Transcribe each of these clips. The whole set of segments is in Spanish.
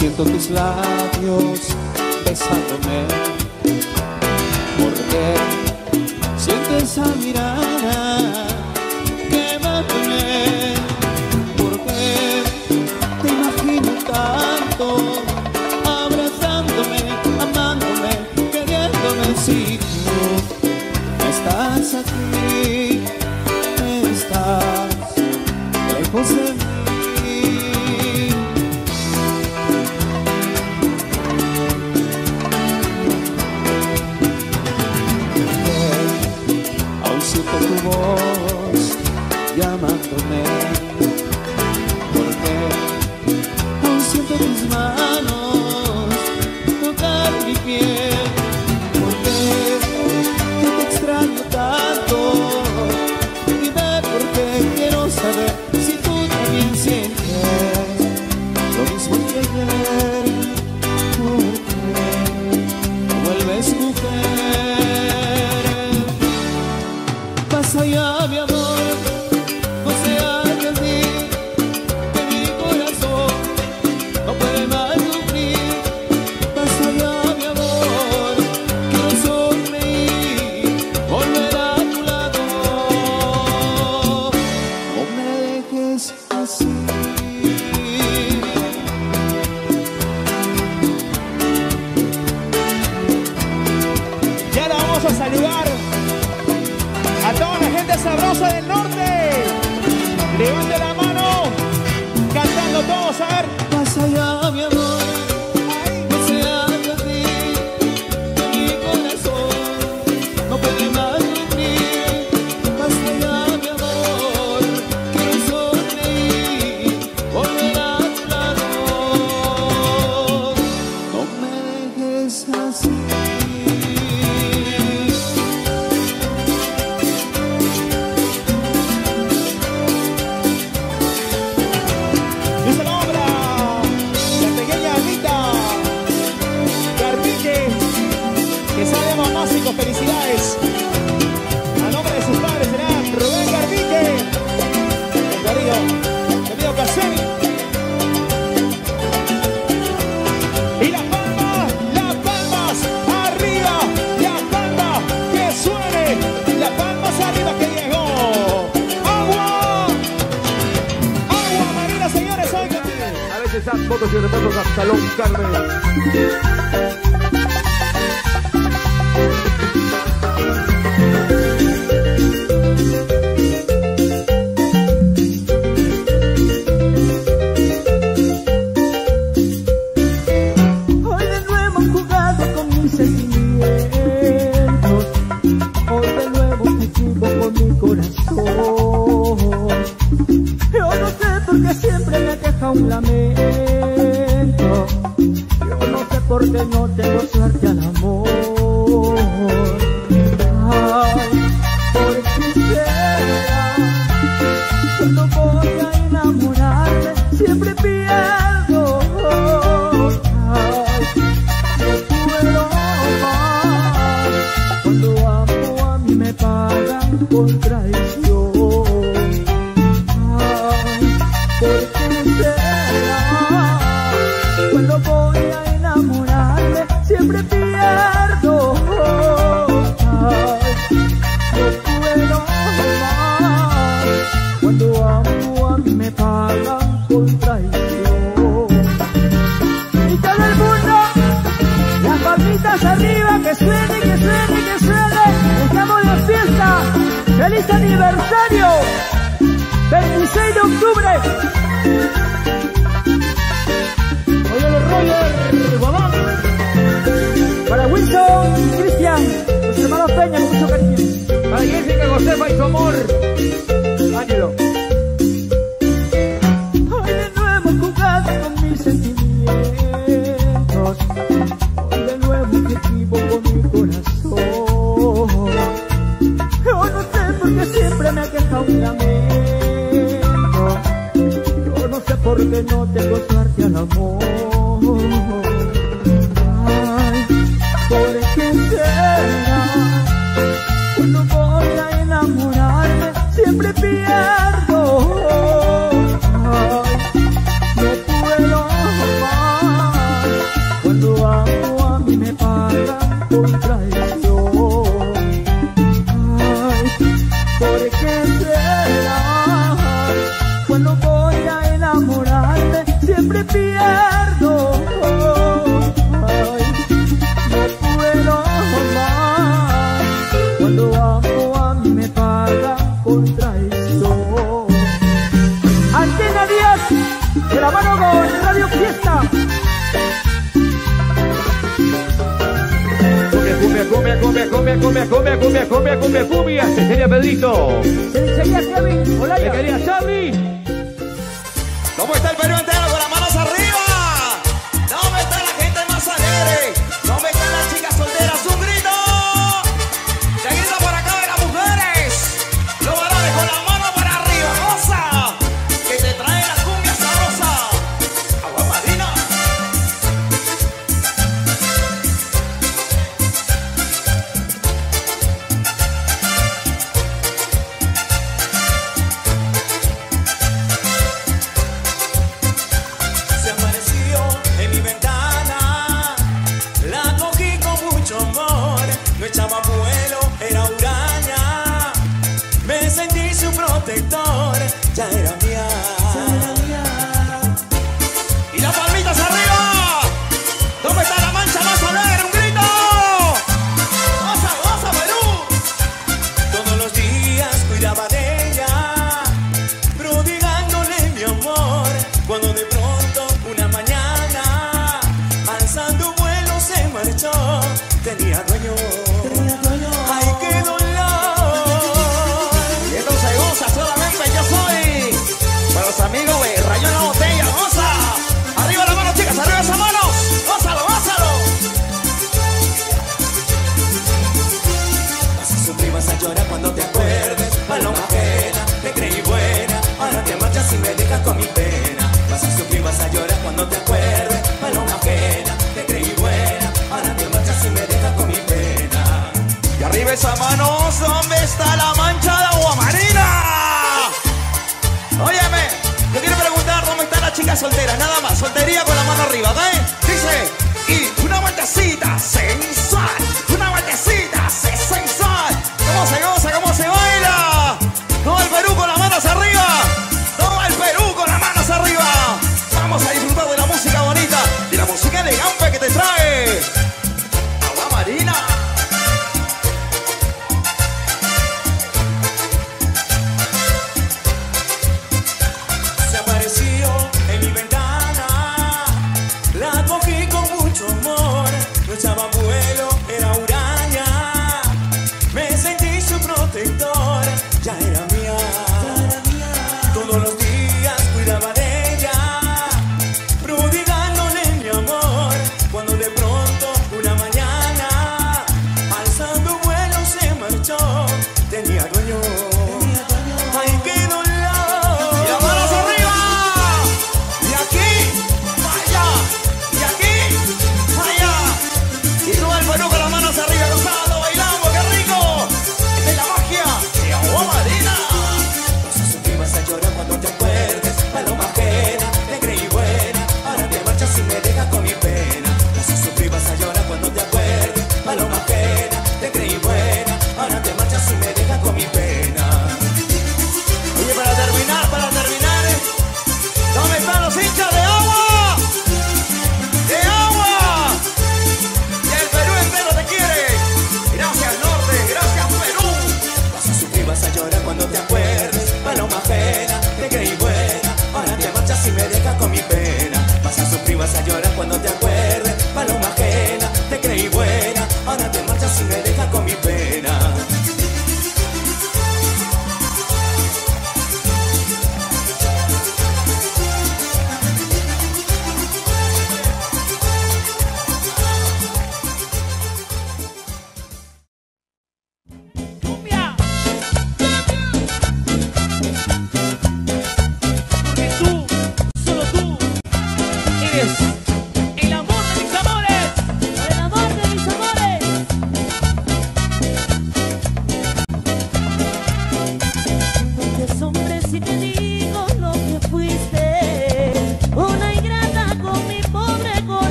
siento tus labios besándome. Porque siento esa mirada quemándome. Porque te imagino tanto, abrazándome, amándome, queriéndome. Si tú estás aquí, estás lejos de mí. Aún siento tu voz llamándome. Porque aún siento tus manos tocar mi piel. Porque te extraño tanto. Dime por qué, quiero saber si tú también sientes lo mismo que ayer. Porque vuelves mujer. Más allá, mi amor, no se haga de mí, que mi corazón no puede más sufrir. Más allá, mi amor, quiero sonreír, volver a tu lado. No me dejes así. Y ahora vamos a saludar a toda la gente sabrosa del norte. Levante la mano, cantando todos, a ver. Más allá, mi amor, no se haga de mí, que mi corazón no puede más sufrir. Más allá, mi amor, quiero sonreír, volver a tu lado. No me dejes así. Dice la obra, la pequeña Anita Carpique, que sale mamásicos, felicidades. A nombre de sus padres será Rubén Carpique, querido Casemi. Y las palmas arriba, las palmas que suene, las palmas arriba que llegó. ¡Agua! ¡Agua Marina, señores! Oigan. A veces dan fotos y repasos a Salón Carmen. Hoy de nuevo han jugado con mis sentimientos. Hoy de nuevo me equivoco con mi corazón. Yo no sé por qué siempre me deja un lamento. Yo no sé por qué no tengo suerte al amor. Ay, ¿por qué será? Cuando voy a enamorarme siempre pierdo. Ay, no puedo más. Cuando amo a mí me pagan con traición. Ay, ¿por qué será? Cuando voy a enamorarme siempre pierdo. Ay, no puedo más. Cuando amo a mí me pagan con traición. Y todo el mundo, las palmitas arriba, que suene, que suene, que suene. Estamos de fiesta. ¡Feliz aniversario! 26 de octubre. Oye, Roger, Guamán. Para Wilson y Cristian, los hermanos Peña, con mucho cariño. Para Jessica, Josefa y su amor. Ángelo. Hoy de nuevo he jugado con mis sentimientos. Hoy de nuevo me equivoco con mi corazón. Yo no sé por qué siempre me queja un lamento. Yo no sé por qué no tengo suerte al amor. Ay, ¿por qué será? Cuando voy a enamorarme siempre pierdo. Ay, no puedo más. siempre pierdo. Ay, no puedo más. Cuando amo a mí me pagan con traición. Antena 10, de la mano con Radio Fiesta. Cumbia. Se quería Pedrito. Se quería Kevin. Hola, Se quería Charlie. ¿Cómo está el Perú entero con las manos arriba? ¿Dónde está la gente más alegre? ¿Dónde están las chicas solteras? ¡Un grito! Seguido por acá de las mujeres. Los varones con la mano para arriba. ¡Goza! Que te trae la cumbia sabrosa. Agua Marina. No echaba vuelo, era huraña. Me sentí su protector, ya era mía. Y las palmitas arriba. ¿Dónde está la mancha más alegre? ¡Un grito! ¡Goza, goza, Perú! Todos los días cuidaba de ella, prodigándole mi amor. Cuando de pronto una mañana, alzando vuelo se marchó. Tenía dueño. Ay, qué dolor. Y esto se goza solamente yo soy. Para los amigos de Rayo en la Botella, goza. Arriba las manos, chicas, arriba esas manos. Gózalo, gózalo. Vas a sufrir, vas a llorar cuando te acuerdes. Paloma ajena, te creí buena. Ahora te marchas y me dejas con mi pena. Vas a sufrir, vas a llorar cuando te acuerdes. Paloma ajena, te creí buena. Ahora te marchas y me dejas con mi pena. Y arriba esas manos, ¿dónde está la mancha de agua marina? Óyeme, yo quiero preguntar dónde están las chicas solteras, nada más, soltería con la mano arriba, ¿ok? Dice, y una vueltecita sensual, una vueltecita sensual. ¿Cómo se goza, cómo se baila? Todo el Perú con las manos arriba, todo el Perú con las manos arriba. Vamos a disfrutar de la música bonita, de la música elegante que te trae Agua Marina. Se apareció en mi ventana, la cogí con mucho amor. No echaba vuelo,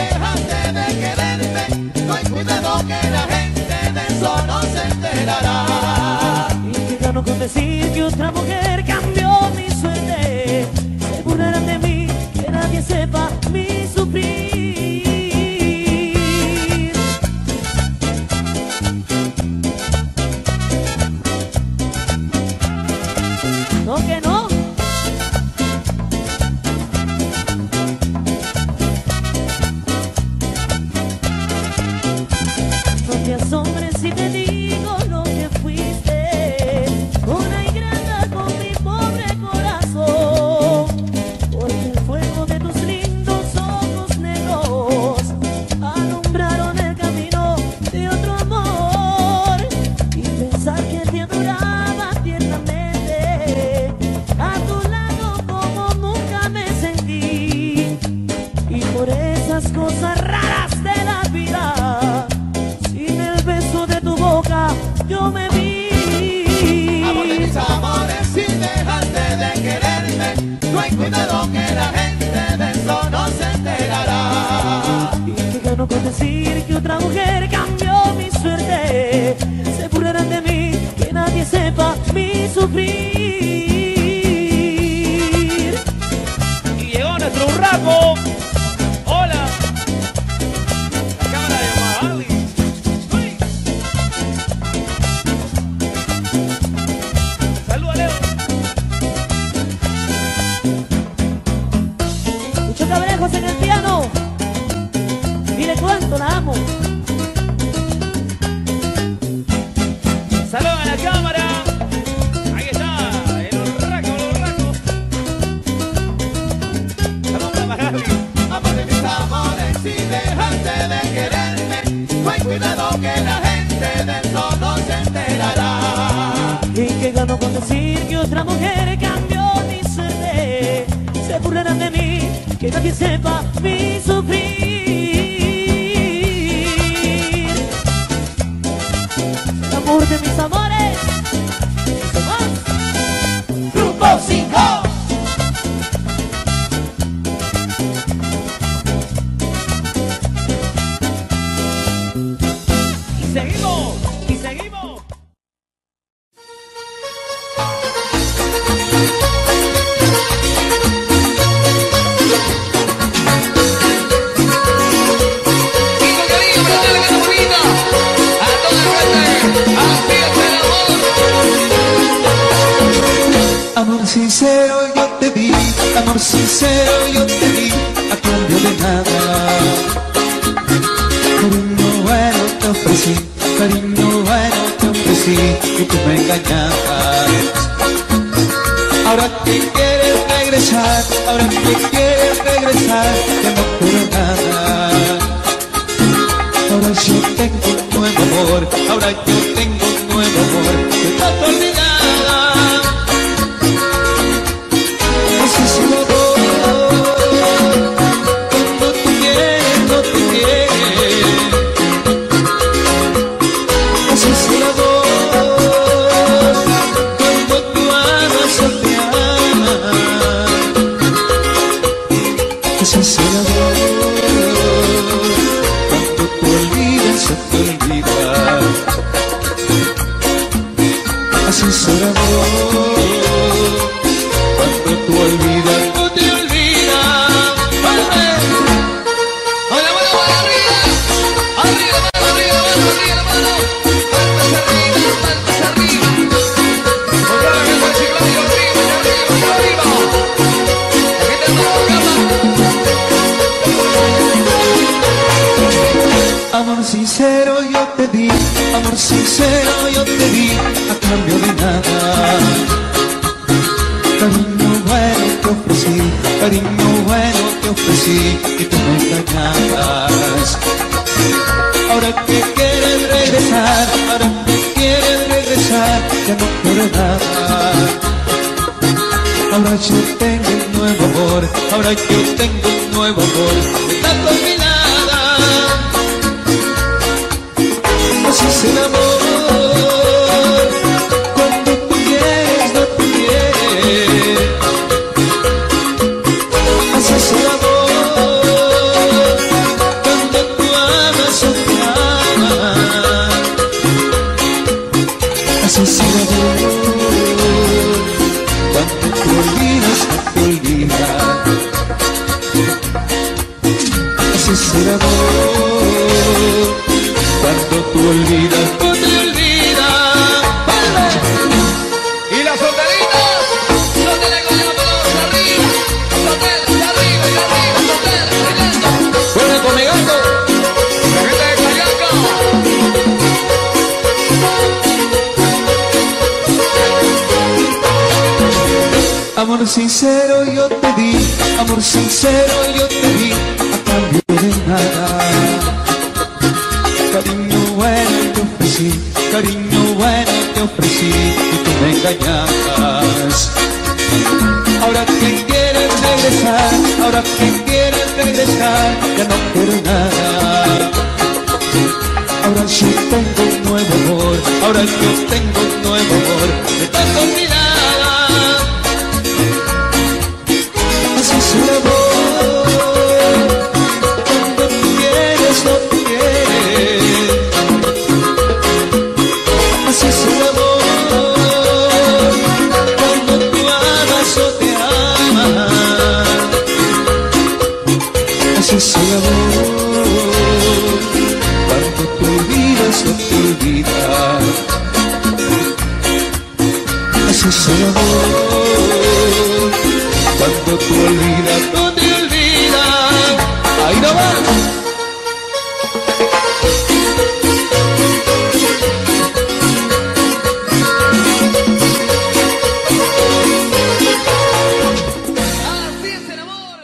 dejaste de quererme, no hay cuidado que la gente de eso no se enterará. Y que gano con decir que otra mujer cambió mi suerte. Se burlarán de mí, que nadie sepa mi sufrir. No, que no. No te asombres si te digo lo que fuiste, una ingrata con mi pobre corazón, porque el fuego de tus lindos ojos negros alumbraron el camino de otro amor. Y pensar que te adoraba tiernamente, a tu lado como nunca me sentí, y por esas cosas raras de la vida, sin el beso de tu boca yo me vi. Amor de mis amores, si dejaste de quererme, no hay cuidado que la gente de eso no se enterará. Y que gano con decir que otra mujer cambió mi suerte. Se burlarán de mí, que nadie sepa mi sufrir. Y llegó nuestro urraco. Hola. La cámara de Magali. Uy. Saluda, Leo. Muchos cabrejos en el piano. Mire cuánto la amo. Saluda a la cámara. Ahí está. El urraco, el urraco. Saluda a Magali. Amor de mis amores, si dejaste de quererme, no hay cuidado que la gente de eso no se enterará. Y que gano con decir que otra mujer cambió mi suerte. Se burlarán de mí, que nadie sepa mi sufrir. El amor de mis amores. Grupo 5. Y seguimos. Y seguimos. Amor sincero yo te di, amor sincero yo te di, a cambio de nada. Cariño bueno te ofrecí, cariño bueno te ofrecí, y tú me engañabas. Ahora que quieres regresar, ahora que quieres regresar, ya no quiero nada. Ahora yo tengo un nuevo amor, ahora yo tengo un nuevo amor, que está olvidada. Así se lo doy, cuando tú quieres, no te quieres. Así se lo doy, cuando tú amas o te amas. Así se lo doy, cuando tú olvidas o te olvidas. Así se lo doy, cuando tú olvidas, no te olvidas. ¡Hola, mano, arriba! ¡Arriba, mano, arriba, mano, arriba, mano! ¡Palmas arriba, palmas arriba! ¡Otra vez el chiclayo, arriba, arriba, arriba! ¡Aquí tenemos cama! Amor sincero yo te di, amor sincero yo te di, a cambio de nada. Cariño bueno te ofrecí, cariño bueno te ofrecí, y tú me engañabas. Ahora que quieres regresar, ahora que quieres regresar, ya no quiero nada. Ahora yo tengo un nuevo amor, ahora yo tengo un nuevo amor, de tanto olvidada. Así es el amor, cuando tú quieres, no te quieres. Así es el amor, olvidar. Así es el amor, cuando tú olvidas, no te olvidas. ¡Vale! Y las solteritas, solteras con la mano arriba, solteras y arriba, solteras, bailando. Bueno, con mi gato. La gente de Cayaca. Amor sincero yo te di, amor sincero yo te di, a cambio de nada. Cariño bueno te ofrecí, cariño bueno te ofrecí, y tú me engañabas. Ahora que quieres regresar, ahora que quieres regresar, ya no quiero nada. Ahora yo tengo un nuevo amor, ahora yo tengo un nuevo amor, de tanto olvidar. Así es el amor, cuando tú quieres no te quieres. Así es el amor, cuando tú amas o te amas. Así es el amor, cuando tú olvidas o te olvidas. Así es el amor, cuando tú olvidas, no te olvidas. Ahí no va. Así es el amor.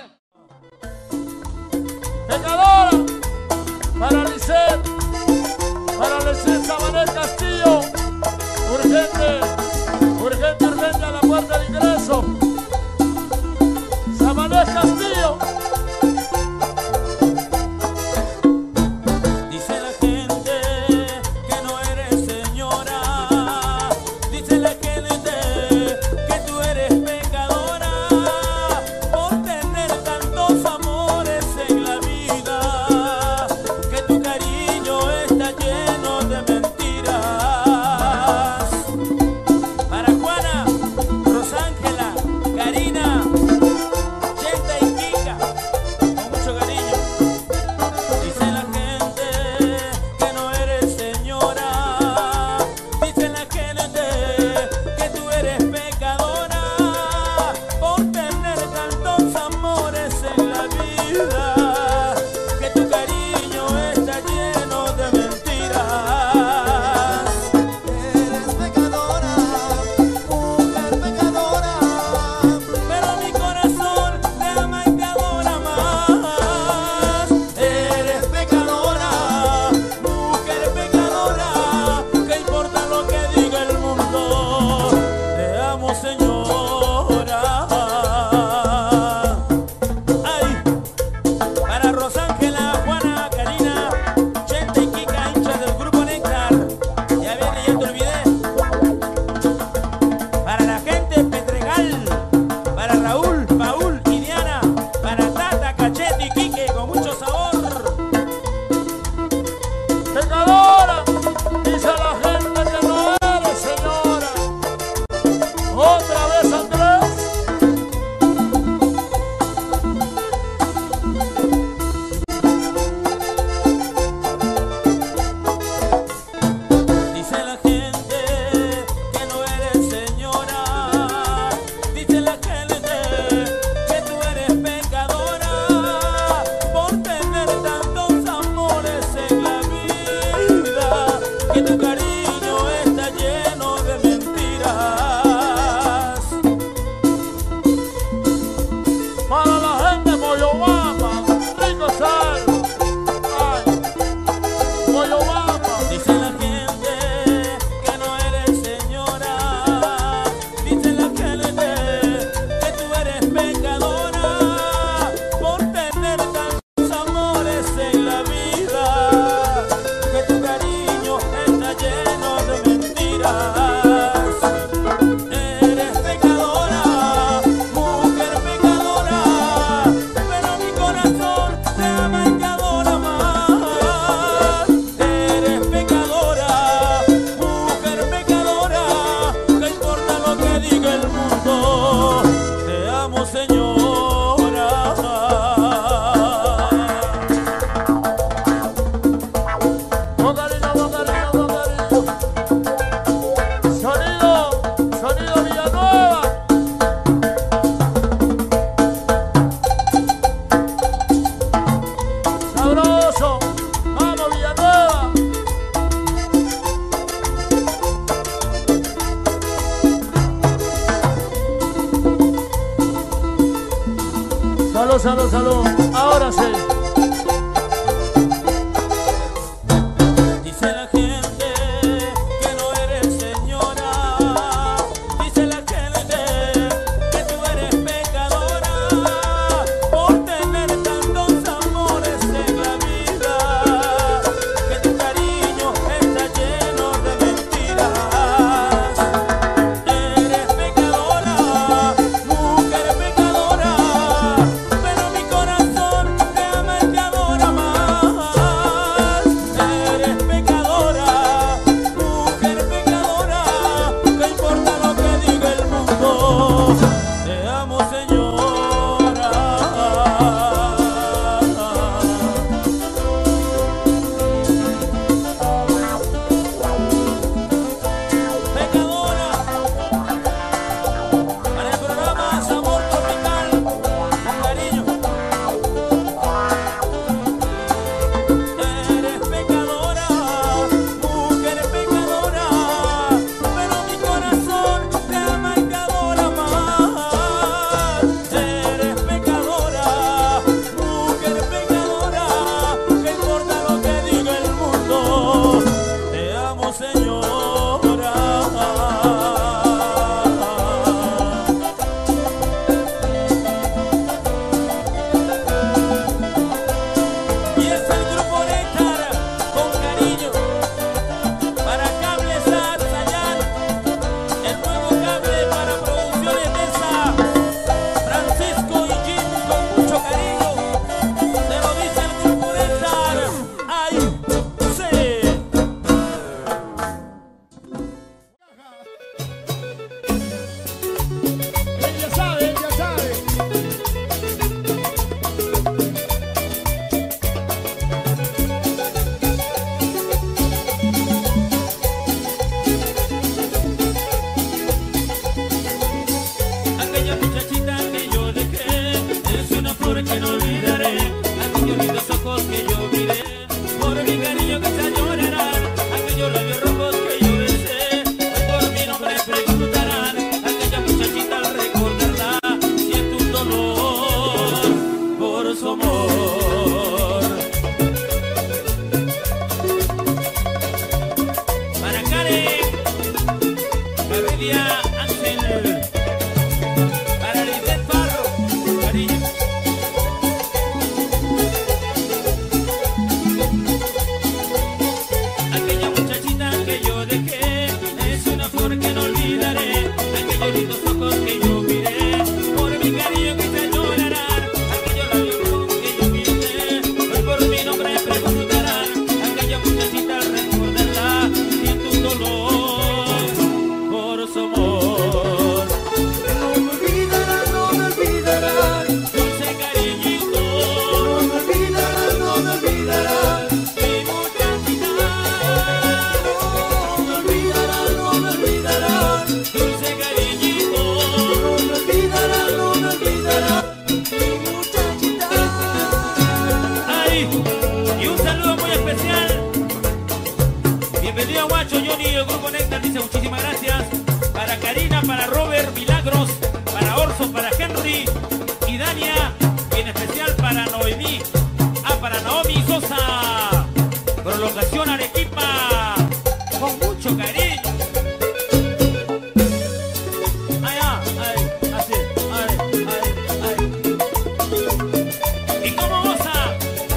Pecadora, para Lisset Sabanel Castillo, urgente, urgente, urgente a la puerta de ingreso. Sabanel Castillo. Dice la gente que no eres señora, dice la gente que tú eres pecadora por tener tantos amores en la vida, que tu cariño está lleno de mentiras. Para Juana, Rosángela, Karina, Chenta y Kika, Salud, salud, salud. Ahora sí. Dice la gente que no eres señora, dice la gente que tú eres pecadora por tener tantos amores en la vida, que tu cariño está lleno de mentiras. Eres pecadora, mujer pecadora, pero mi corazón te ama y te adora más. Eres pecadora, mujer pecadora, no importa lo que diga el mundo, te amo, señora. Pecadora, para el programa Sabor Tropical, con cariño. Eres pecadora, mujer pecadora, pero mi corazón te ama y te adora más. Eres pecadora, mujer pecadora, que importa lo que diga el mundo, te amo, señora. Y es el grupo Néctar, con cariño, para Cable Sat Sayán, el nuevo cable para producciones Mesa, Francisco y Jim, con mucho cariño, te lo dice el grupo Néctar. ¡Ay, sí! Ella sabe, ella sabe. Aquella muchachita que yo dejé es una flor que no olvidaré. Aquellos lindos ojos que yo miré, por mi cariño que se llorarán. Aquellos labios rojos que yo besé, por mi nombre preguntarán. Aquella muchachita al recordarla siento un dolor por su amor. Para Karen, Gabriela Ángel, para Lisbeth Farro, cariño. Aquella muchachita que yo dejé es una flor que no olvidaré. Aquellos lindos ojos que yo miré, por mi cariño que se llorarán. Aquellos labios rojos que yo miré, hoy por mi nombre preguntarán. Aquella muchachita al recordarla siento un dolor por su amor. No me olvidarán, no me olvidarán. Dulce cariñito, No me olvidarán, no me olvidarán. mi muchachita. No me olvidarán, no me olvidarán. Dulce cariñito, No me olvidarán, no me olvidarán. Mi muchachita. ay, y un saludo muy especial. Bienvenido a Guacho, Johnny, el grupo Néctar dice muchísimas gracias. Para Karina, para Robert, Milagros, para Orso, para Henry y Dania, y en especial para Noemí, para Naomi Sosa. Prolongación Arequipa, con mucho cariño. Ay, ay, así, ay, ay. ¿Y cómo goza?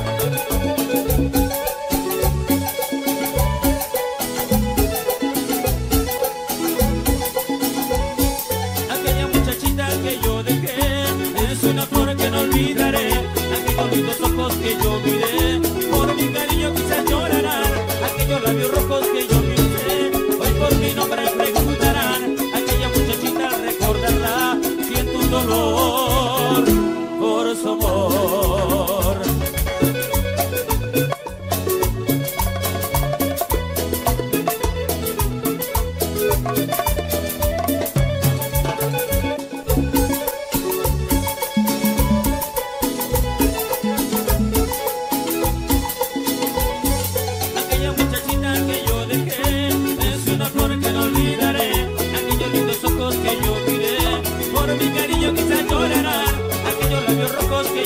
Aquella muchachita que yo dejé es una flor que no olvidaré. Aquellos lindos ojos que yo miré, por mi cariño quizás llorarán. Aquellos labios rojos que yo miré, hoy por mi nombre preguntarán. Aquella muchachita al recordarla siento un dolor por su amor. Aquella muchachita que yo dejé es una flor que no olvidaré. Aquellos lindos ojos que yo miré, por mi cariño quizás llorarán. Aquellos labios rojos que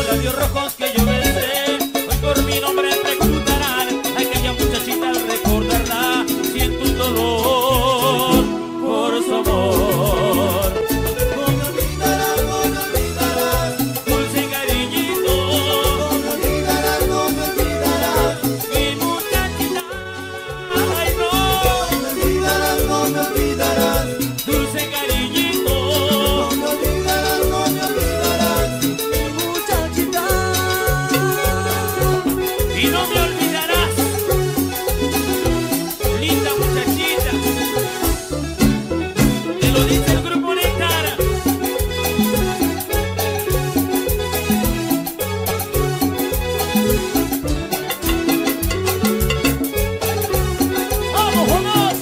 los labios rojos que yo besé, hoy por mi nombre reclutarán a aquella muchachita al recordarla. Siento un dolor por su amor. No me olvidarás, Dulce cariñito, no me olvidarás, no me olvidarás. mi muchachita, ay no. No me olvidarás, no me olvidarás. Dulce cariñito, No me olvidarás, no me olvidarás. Mi muchachita. y no me olvidarás, linda muchachita. Te lo dice el grupo Néctar. ¡Vamos, vamos!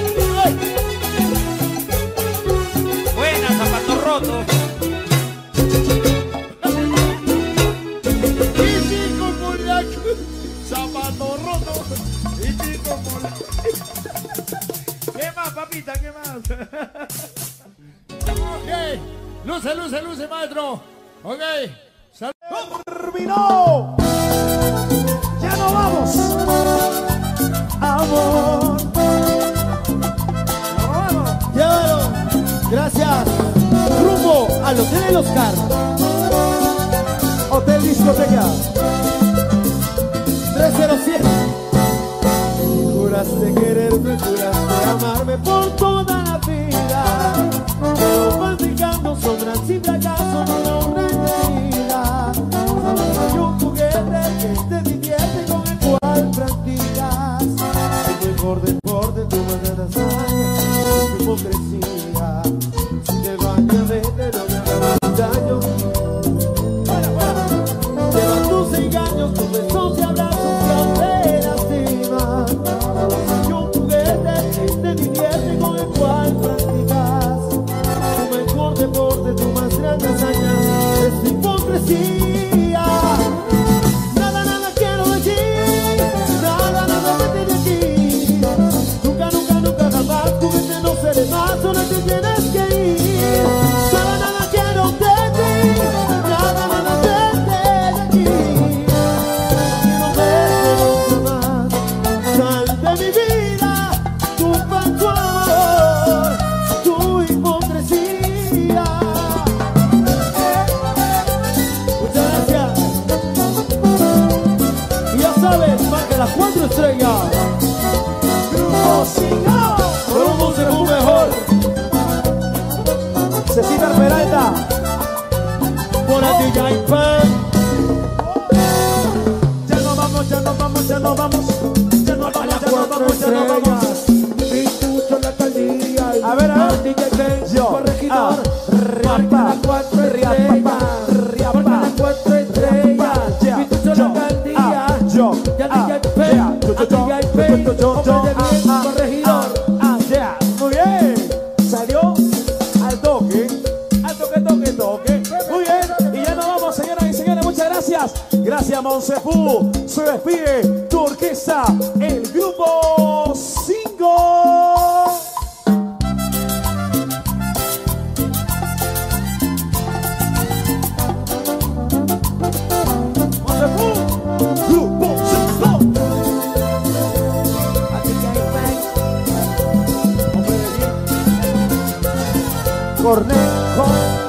Buena, zapato roto. Y chico molaco, zapato roto. Y chico molaco. ¿Qué más, papita? ¿Qué más? Ok. Luce, luce, luce, maestro. Ok. Terminó. Ya no vamos. Amor. Llévalo. Gracias. Rumbo al Hotel El Oscar. Hotel Discoteca. 307. Juraste quererme, juraste amarme por toda la vida. Pero practicando sobran sin fracaso no logran vida. Soy un juguete que te divierte con el cual practicas. El mejor deporte, tu manera sana, tu hipocresía. Si te bañas, vete, no me hagas daño. Lleva tus engaños, tus besos y abrazos que aún te lastiman. Soy un juguete que te divierte con el cual practicas. Tu mejor deporte, tu más grande hazaña es tu hipocresía. Nada, nada quiero de ti, nada, nada vete de aquí. Nunca, nunca, nunca jamás, juguete no seré más, solo te tienes que ir. Nada, nada quiero de ti, nada, nada vete de aquí. No quiero verte nunca más, sal de mi vida, tu falso amor, tu hipocresía. Muchas gracias. Y ya sabes, marca las 4 estrellas. Grupo Singo, Grupo Singo mejor. Cecitar Peralta. Por a ti ya hay pan. Ya no vamos, ya no vamos, ya no vamos. Ya no vamos, ya no vamos, ya no vamos. Escucho la alcaldía. A ver, DJ Ben, yo, corregidor. riapa, Marca las 4 estrellas. Marca las 4 estrellas. Escucho la alcaldía. yo, Ya DJ Ben, a DJ Ben, hombre de bien, corregidor. Muy bien, salió al toque, toque, toque. Muy bien, y ya nos vamos, señoras y señores, muchas gracias. Gracias, Monsefú. Se despide tu orquesta, el Grupo Singo. Monsefú, Grupo Singo. A DJ Ben, hombre de bien. Cornejo.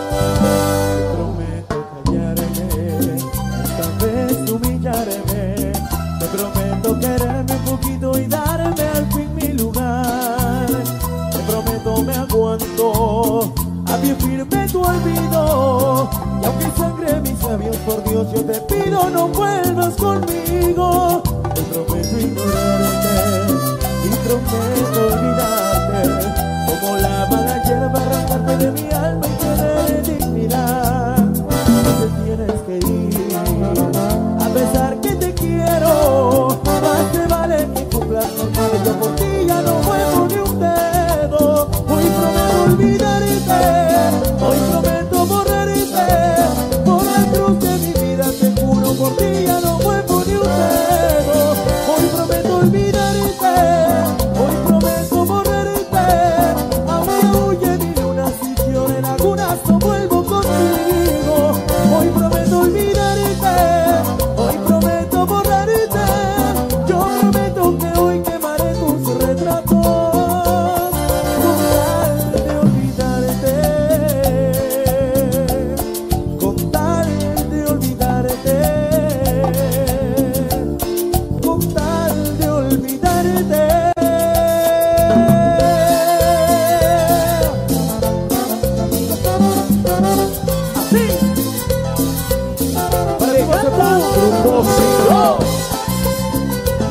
Te prometo callarme, esta vez humillarme. Te prometo quererme un poquito y darme al fin mi lugar. Te prometo me aguanto, a pie firme tu olvido. Y aunque sangre mis labios, por Dios yo te pido no vuelvas conmigo. Te prometo ignorarte y prometo olvidarte. Como la mala hierba arrancarte de mi alma y tener dignidad. No te tienes que ir, a pesar que te quiero. Más te vale que cumplas normal. Yo por ti ya no muevo ni un dedo. Hoy prometo olvidarte, hoy prometo borrarte. Por la cruz de mi vida te juro, por ti ya no muevo ni un dedo. Hoy prometo olvidarte, hoy prometo borrarte. Aunque huye mi luna, si llore lagunas, no vuelvo contigo. Hoy prometo olvidarte.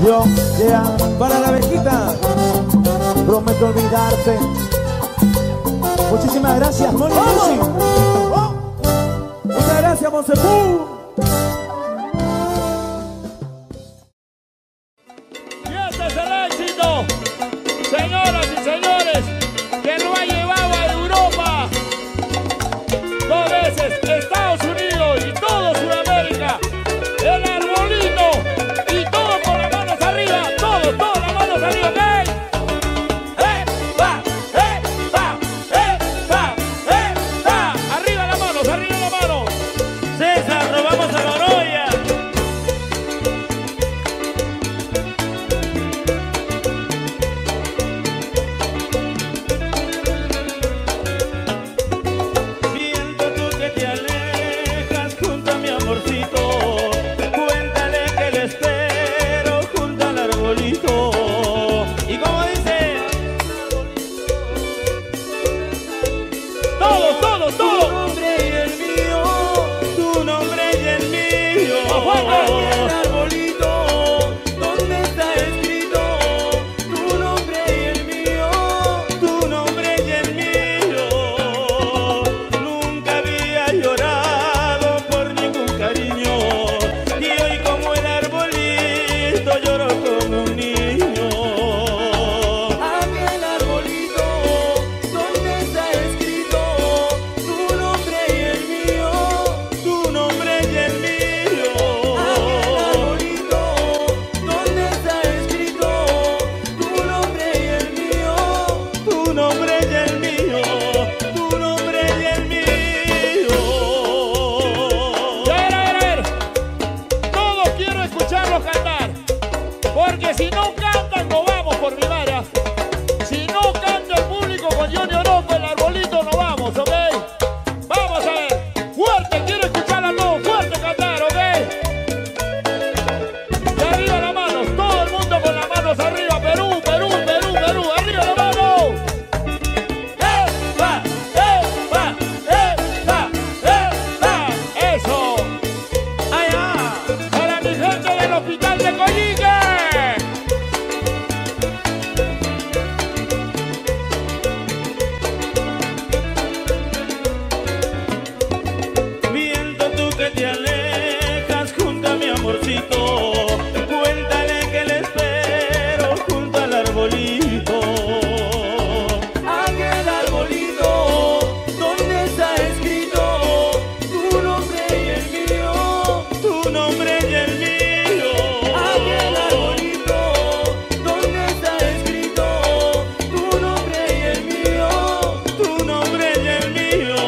canción, yeah, para la Bequita. Prometo olvidarte. Muchísimas gracias, Moni. Muchas gracias, Monsepú. Y este es el éxito, señoras y señores, que lo ha llevado a Europa 2 veces, Estados Unidos y todo Sudamérica. El arbolito y todo con las manos arriba, todo las manos arriba, ¿ok? Arriba las manos, César, nos vamos a Noroya. Siento tú que te alejas junto a mi amorcito. Cuéntale que le espero junto al arbolito. Y como dice, todos. Tu nombre y el mío, tu nombre y el mío. El arbolito, ¿dónde está escrito? Tu nombre y el mío, tu nombre y el mío. Nunca había llorado por ningún cariño. Y hoy como el arbolito lloro como un niño. Aquel arbolito, ¿dónde está escrito? Tu nombre y el mío, tu nombre y el mío. Aquel arbolito, ¿dónde está escrito? Tu nombre y el mío, tu nombre y el mío, tu nombre y el mío. A ver, todos quiero escucharlos cantar, porque si no cantan no vamos por mi vara. Si no canta el público con Johnny Orozco, el arbolito no vamos, ¿ok? Vamos a ver, fuerte, quiero escuchar a todos, fuerte cantar, ¿ok? Y arriba las manos, todo el mundo con las manos arriba, Perú, arriba las manos. Eso. Allá, para mi gente del hospital de Coyique. Viento tú que te alejas junto a mi amorcito. Cuéntale que le espero junto al arbolito. Aquel arbolito, ¿dónde está escrito? Tu nombre y el mío, tu nombre y el mío. Aquel arbolito, ¿dónde está escrito? Tu nombre y el mío, tu nombre y el mío.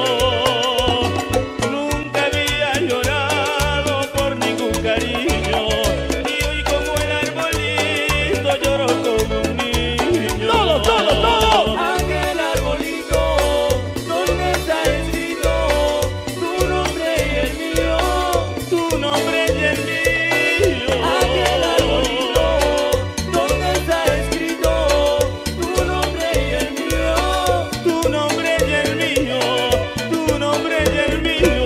Nunca había llorado por ningún cariño. Y hoy como el arbolito lloro como un niño. Todo. Aquel arbolito, ¿dónde está escrito? Tu nombre y el mío, tu nombre y el mío. Aquel arbolito, ¿dónde está escrito? Tu nombre y el mío, tu nombre y el mío, tu nombre y el mío.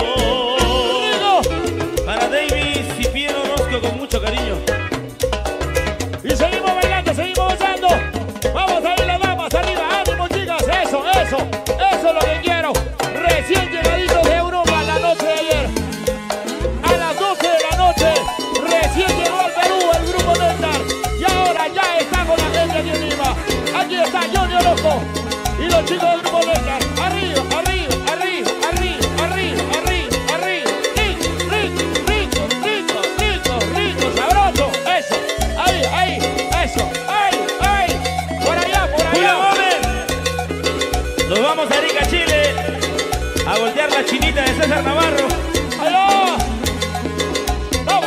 Para Davis y Piero Orozco con mucho cariño. Y seguimos bailando, seguimos gozando. Vamos a ir las damas arriba, ánimo chicas, eso es lo que quiero. Recién llegaditos de Europa la noche de ayer. A las 12 de la noche, recién llegó al Perú el grupo Néctar. Y ahora ya está con la gente aquí en Lima. Aquí está Johnny Orozco y los chicos del grupo Néctar. Arriba. Rico, sabroso. Eso, ahí, eso, ahí. Por allá. Nos vamos a Arica, Chile, a voltear la chinita de César Navarro. ¡Allá! ¡Vamos!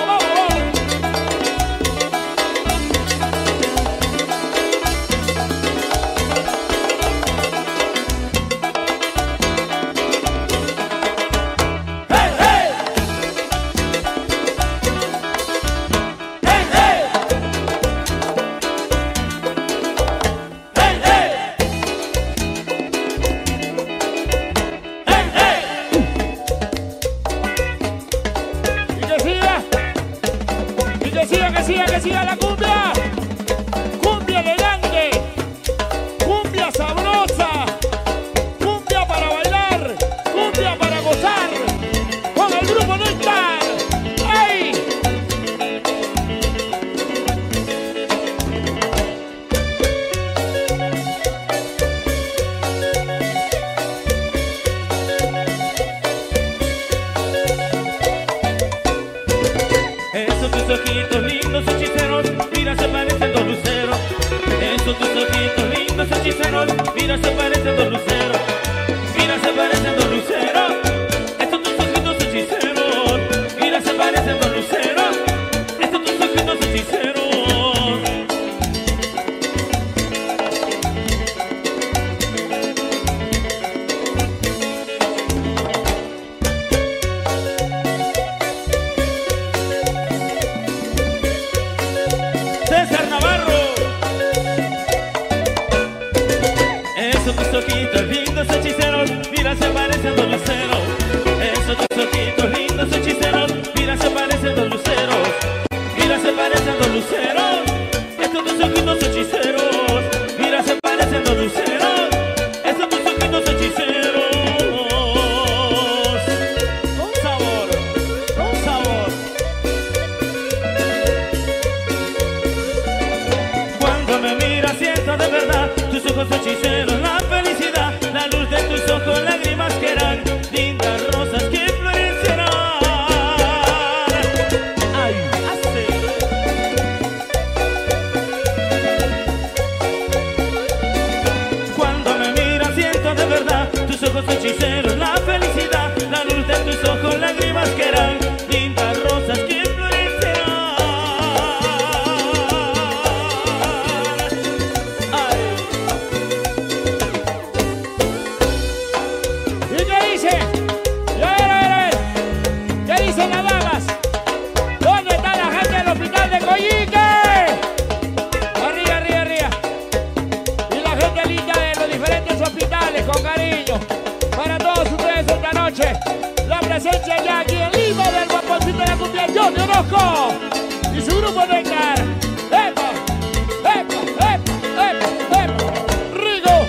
Que siga la cumbia. Esos tus ojitos lindos hechiceros, mira se parecen dos luceros. Esos tus ojitos lindos hechiceros, mira se parecen dos luceros. Mira se parecen dos luceros. Esos tus ojitos hechiceros, mira se parecen dos luceros. Esos tus ojitos hechiceros. César Navarro. Esos tus ojitos lindos hechiceros, mira se parecen dos luceros. Esos tus ojitos lindos hechiceros, mira se parecen dos luceros. Mira se parecen dos luceros. Estos tus ojitos hechiceros, mira se parecen dos luceros. Estos tus ojitos hechiceros. Con sabor, con sabor. Cuando me miras siento de verdad tus ojos hechiceros, la felicidad, la luz de tus ojos, lágrimas que eran lindas rosas que florecerán. Ay, hace. Cuando me miras siento de verdad tus ojos hechiceros, la felicidad, la luz de tus ojos, lágrimas que eran lindas rosas que florecerán. ¿Y qué dice? ¿Qué dicen las damas? ¿Dónde está la gente del hospital de Coyique? Arriba, arriba, arriba. Y la gente linda de los diferentes hospitales, con cariño. Para todos ustedes esta noche, la presencia ya aquí en Lima del guaponcito de la cumbia, Johnny Orozco. Y su grupo de Car. ¡Epa! ¡Epa! ¡Epa! ¡Epa! ¡Epa! ¡Rigo!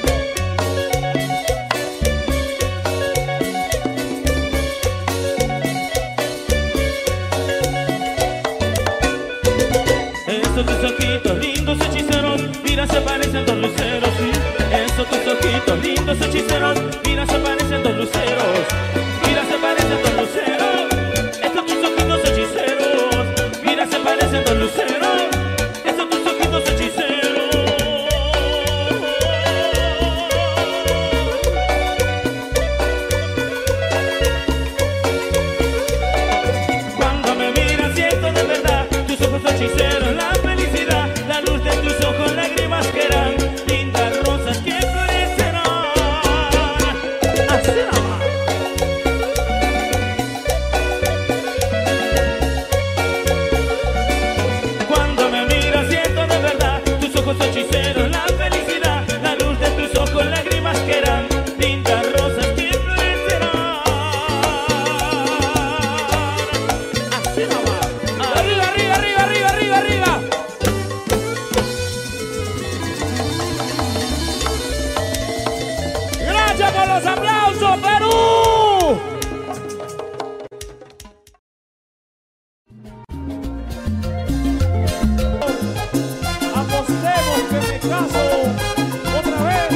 Esos tus ojitos lindos hechiceros, mira se parecen dos luceros, sí. Esos tus ojitos lindos hechiceros, mira se parecen dos luceros. Mira se parecen dos luceros. Estos tus ojitos hechiceros, mira se parecen dos luceros. Esos tus ojitos hechiceros. Cuando me miras siento de verdad tus ojos hechiceros, la felicidad, la luz de tus ojos, lágrimas que eran lindas rosas que florecerán. Así nomás. Cuando me miras siento de verdad tus ojos hechiceros, la felicidad, la luz de tus ojos, lágrimas que eran lindas rosas que florecerán. Así nomás. Arriba, arriba, arriba, arriba, arriba, arriba. Gracias por los aplausos, Perú. Apostemos que me caso otra vez.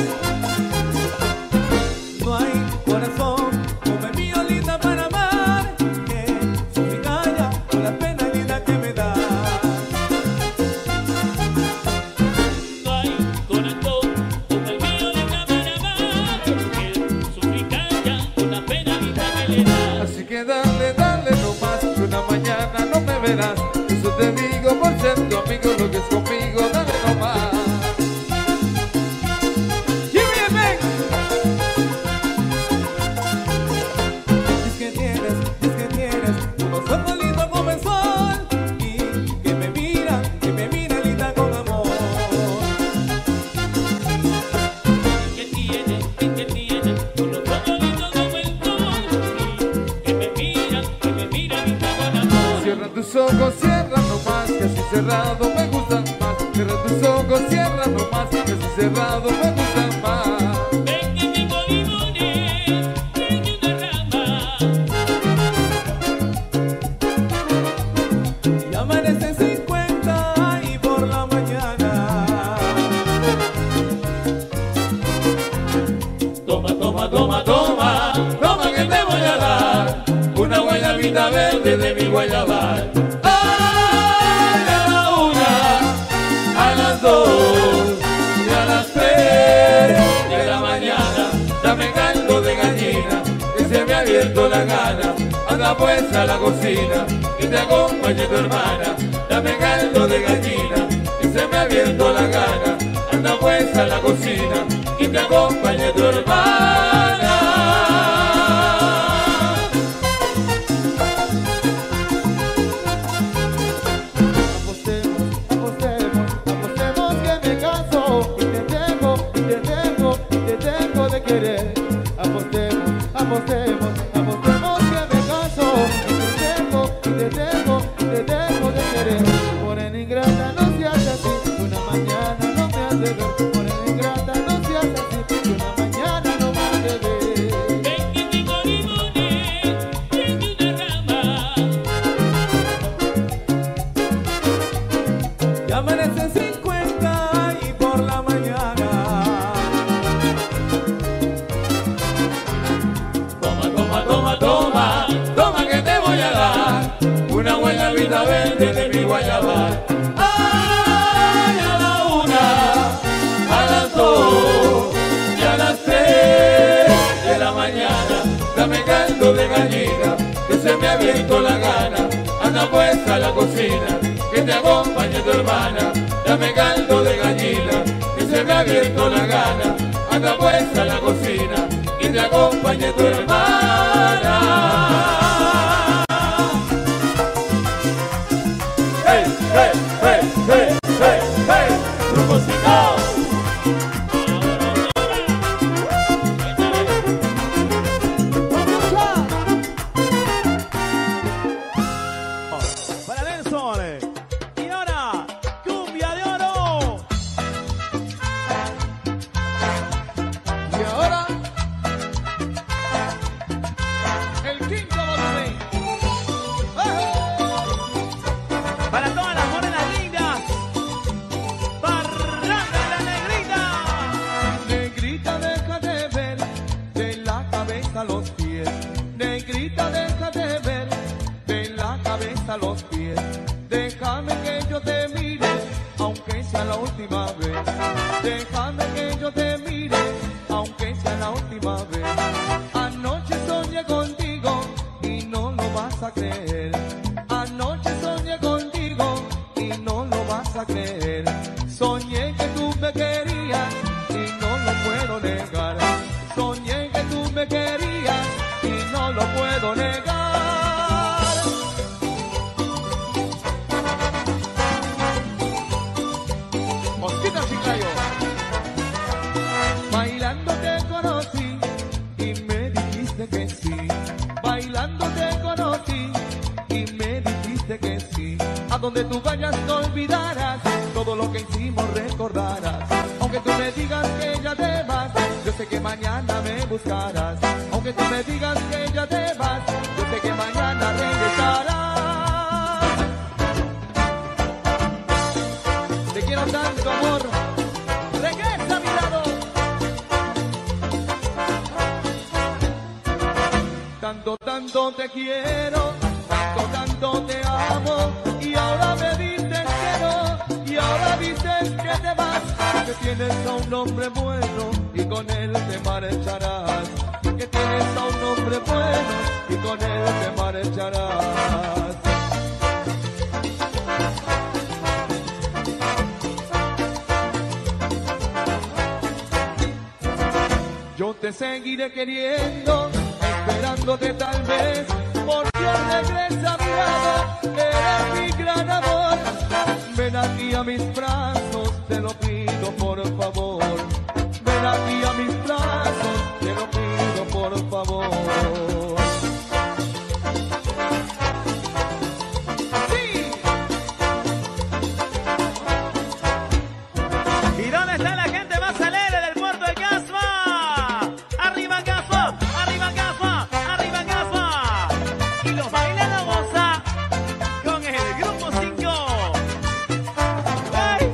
No hay corazón como el mío, linda, para amar, que suplicaría por la pena linda que me da. No hay corazón como el mío, linda, para amar, que suplicaría por la pena linda que le da. Así que dale, dale nomás, que una mañana no me verás. Eso te digo por ser tu amigo, lo que es conmigo, dale nomás. Give me a bang. Es que tienes unos ojos lindos como el sol, y que me mira linda con amor. Que tiene unos ojos lindos como el sol, y que me mira linda con amor. Cierra tus ojos, cierra nomás, que así cerrado me gustan más. Cierra tus ojos, cierra nomás, que así cerrado me gustan más. Ven que tengo limones, ven una rama. Y amanece 50 y por la mañana. Toma, toma, toma, toma, toma que te voy a dar una guayabita verde de mi guayabal. ¡Ah! abierto la gana, anda pues a la cocina, y te acompañe tu hermana, dame caldo de gallina, y se me ha abierto la gana, anda pues a la cocina, y te acompañe tu hermana. Apostemos que me caso y te dejo de querer. Apostemos que me caso y te dejo de querer. Morena ingrata, no seas así, una mañana no me has de ver. Morena ingrata, no seas así, una mañana no me has de ver. Ven que tengo limones, prende una rama. Ya amanece 50 y por la mañana. Toma que te voy a dar una guayabita verde de mi guayabar. Ay, a la 1, a las 2 y a las 3 de la mañana, dame caldo de gallina, que se me ha abierto la gana, anda pues a la cocina, que te acompañe tu hermana, dame caldo de gallina, que se me ha abierto la gana, anda pues a la cocina, y te acompañe tu hermana. Hey, hey, hey, hey, hey, hey, Rufosito. Para Nelson. Y ahora, cumbia de oro. Y ahora el quinto volumen. Para todas las morenas lindas. Barranca de la negrita. Negrita, deja de ver de la cabeza a los pies. Negrita, deja de ver de la cabeza a los pies. Déjame que yo te mire, aunque sea la última vez. Déjame que yo te mire, aunque sea la última vez. Anoche soñé contigo y no lo vas a creer. Anoche soñé contigo y no lo vas a creer. Soñé que tú me querías y no lo puedo negar. Soñé que tú me querías y no lo puedo negar. Osquita Chiclayo. Bailando te conocí y me dijiste que sí. Bailando te conocí y me dijiste que sí. A donde tú vayas no olvidarás, todo lo que hicimos recordarás. Aunque tú me digas que ya te vas, yo sé que mañana me buscarás. Aunque tú me digas que ya te vas, yo sé que mañana regresarás. Te quiero tanto, amor, regresa a mi lado. Tanto te quiero, tanto te amo. Y ahora me dices que no, y ahora dices que te vas. Que tienes a un hombre bueno y con él te marcharás. Que tienes a un hombre bueno y con él te marcharás. Yo te seguiré queriendo, esperándote tal vez, porque regresa a mi lado, eres mi gran amor. Ven aquí a mis brazos, te lo pido por favor. Ven aquí a mis brazos, te lo pido por favor. ¡Sí! ¿Y dónde está la gente más alegre del puerto de Casma? ¡Arriba Casma! ¡Arriba Casma! ¡Arriba Casma! Y los bailan a goza con el grupo 5. ¡Ay!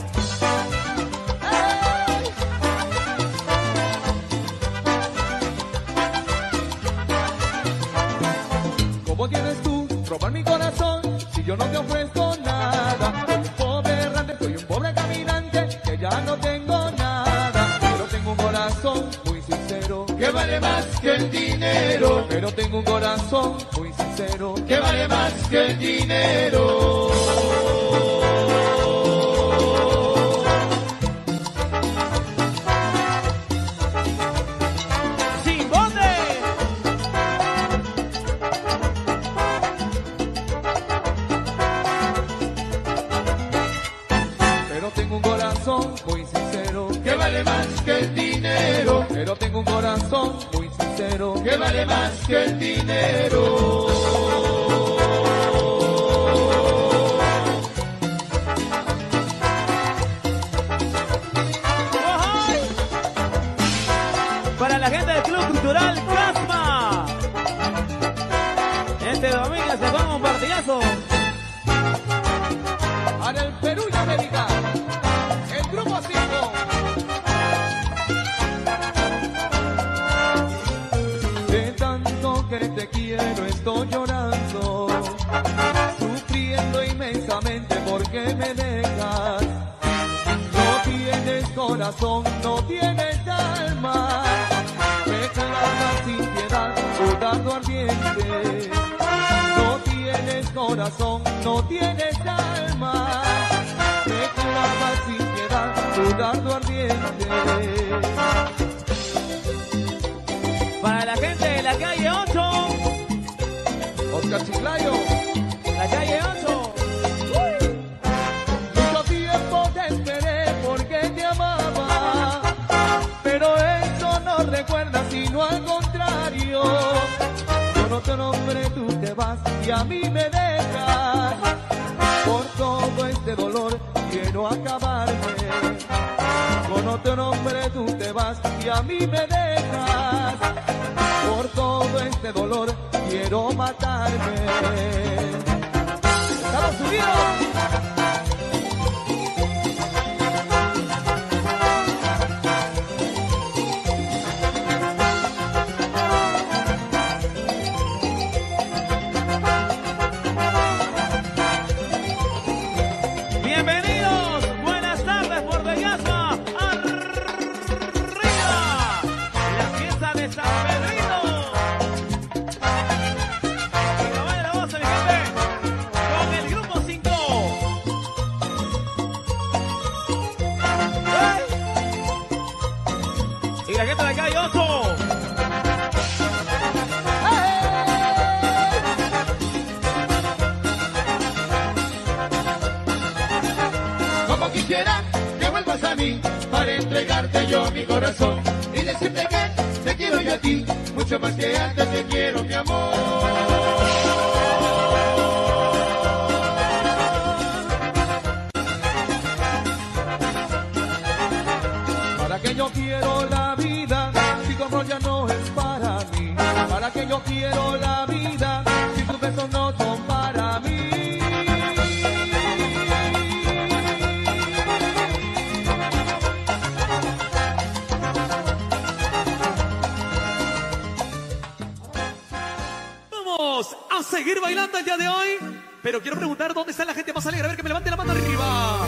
¿Cómo tienes tú robar mi corazón si yo no te ofrezco nada? Soy un pobre errante, soy un pobre caminante que ya no tengo nada, pero tengo un corazón muy sincero que vale vale más que el dinero, pero tengo un corazón muy sincero que vale más que el dinero. ¡Sin bote! pero tengo un corazón muy sincero Que vale más que el dinero, pero tengo un corazón muy sincero que vale más que el dinero. Para la gente del Club Cultural Casma. Este domingo se juega un partidazo. para el Perú y América, el grupo 5. De tanto que te quiero estoy llorando, sufriendo inmensamente porque me dejas. No tienes corazón, no tienes alma, me clavas sin piedad tu dardo ardiente. No tienes corazón, no tienes alma, me clavas sin piedad tu dardo ardiente. Para la gente de la calle 8. Oscar Chiclayo. La calle 8. Mucho tiempo te esperé porque te amaba, pero eso no recuerda sino al contrario. Con otro nombre tú te vas y a mí me dejas. Por todo este dolor quiero acabarme. Con otro nombre tú te vas y a mí me dejas. Por todo este dolor quiero matarme. ¡Estados Unidos! Bienvenidos, buenas tardes, Puerto Yasma. Arriba, la fiesta de San Pedrito. Y no vaya la voz, mi gente, con el grupo 5. ¡Ay! Y la gente de la calle 8. Como quisiera que vuelvas a mí para entregarte yo mi corazón y decirte que te quiero yo a ti, mucho más que antes te quiero, mi amor. Para que yo quiero la vida, si tu amor ya no es para mí. Para que yo quiero la vida, si tus besos no son para mí. Vamos a seguir bailando el día de hoy, pero quiero preguntar dónde está la gente más alegre. A ver, que me levante la mano arriba.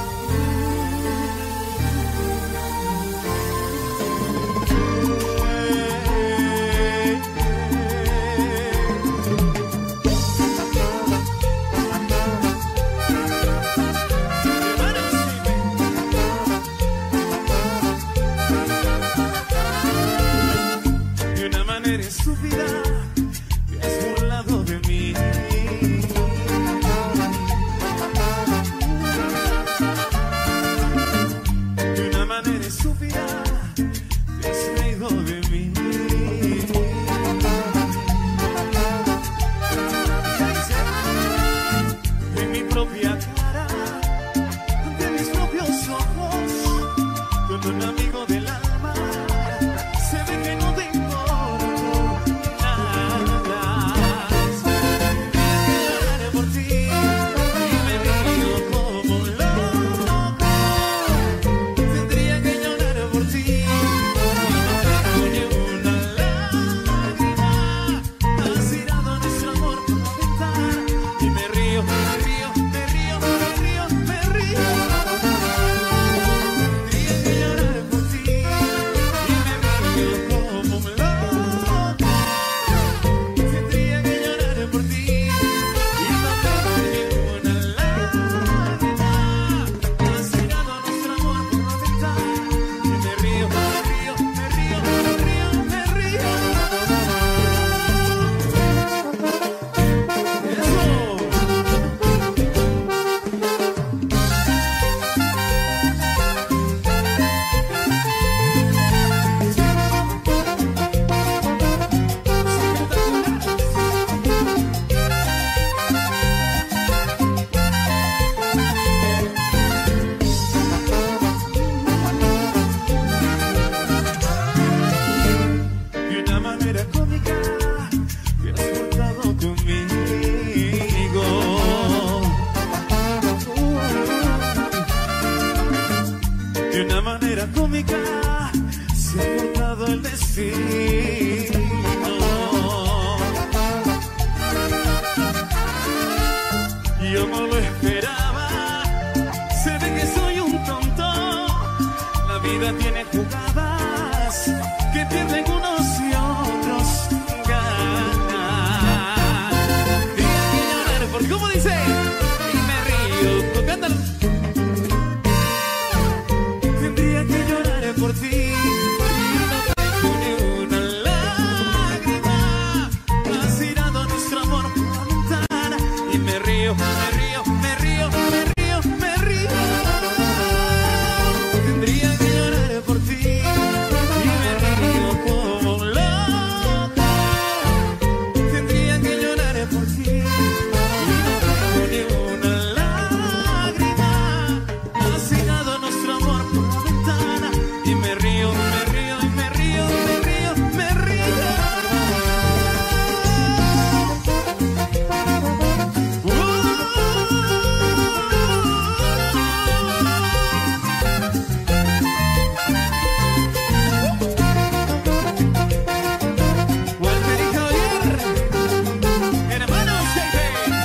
De una manera estúpida te has burlado de mí. De una manera cómica se ha portado el destino. Yo no lo esperaba, se ve que soy un tonto. La vida tiene jugadas que pierden unos y otros ganan. Tendría que llorar por cómo dice y me río tocándolo. Tendría que llorar por ti y no tengo ni una lágrima. Has tirado nuestro amor por la ventana y me río, me río, me río, me río, me río. Tendría que llorar por ti y me río como loco. Tendría que llorar por ti y no tengo ni una lágrima. Has tirado nuestro amor por la ventana y me río, me río, y me río, me río, me río. Walter y Javier, hermanos Jaime.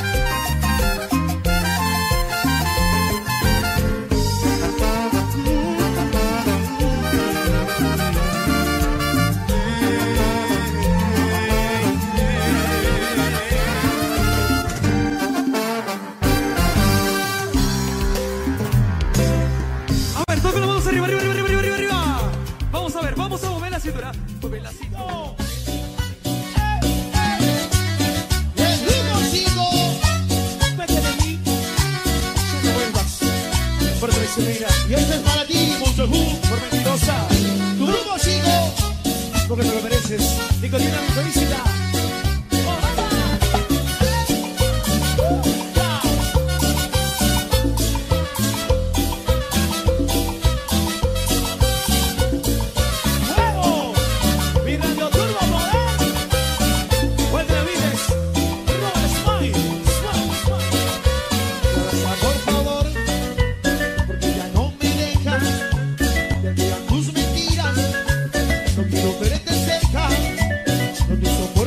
A ver, toca las manos arriba, arriba, arriba, arriba, arriba, arriba. Vamos a ver, vamos a mover la cintura. Mover la cintura. Por traicionera. Y este es para ti, Montejú, por mentirosa. Tu grupo sigo, porque te lo mereces. Nicotina, mi felicidad. ¡Fuego! Mi radio turbo poder. Vuelve Vives. Robert Smile. Por favor, porque ya no me dejas de mirar tus mentiras. No quiero verte cerca, no te soporto.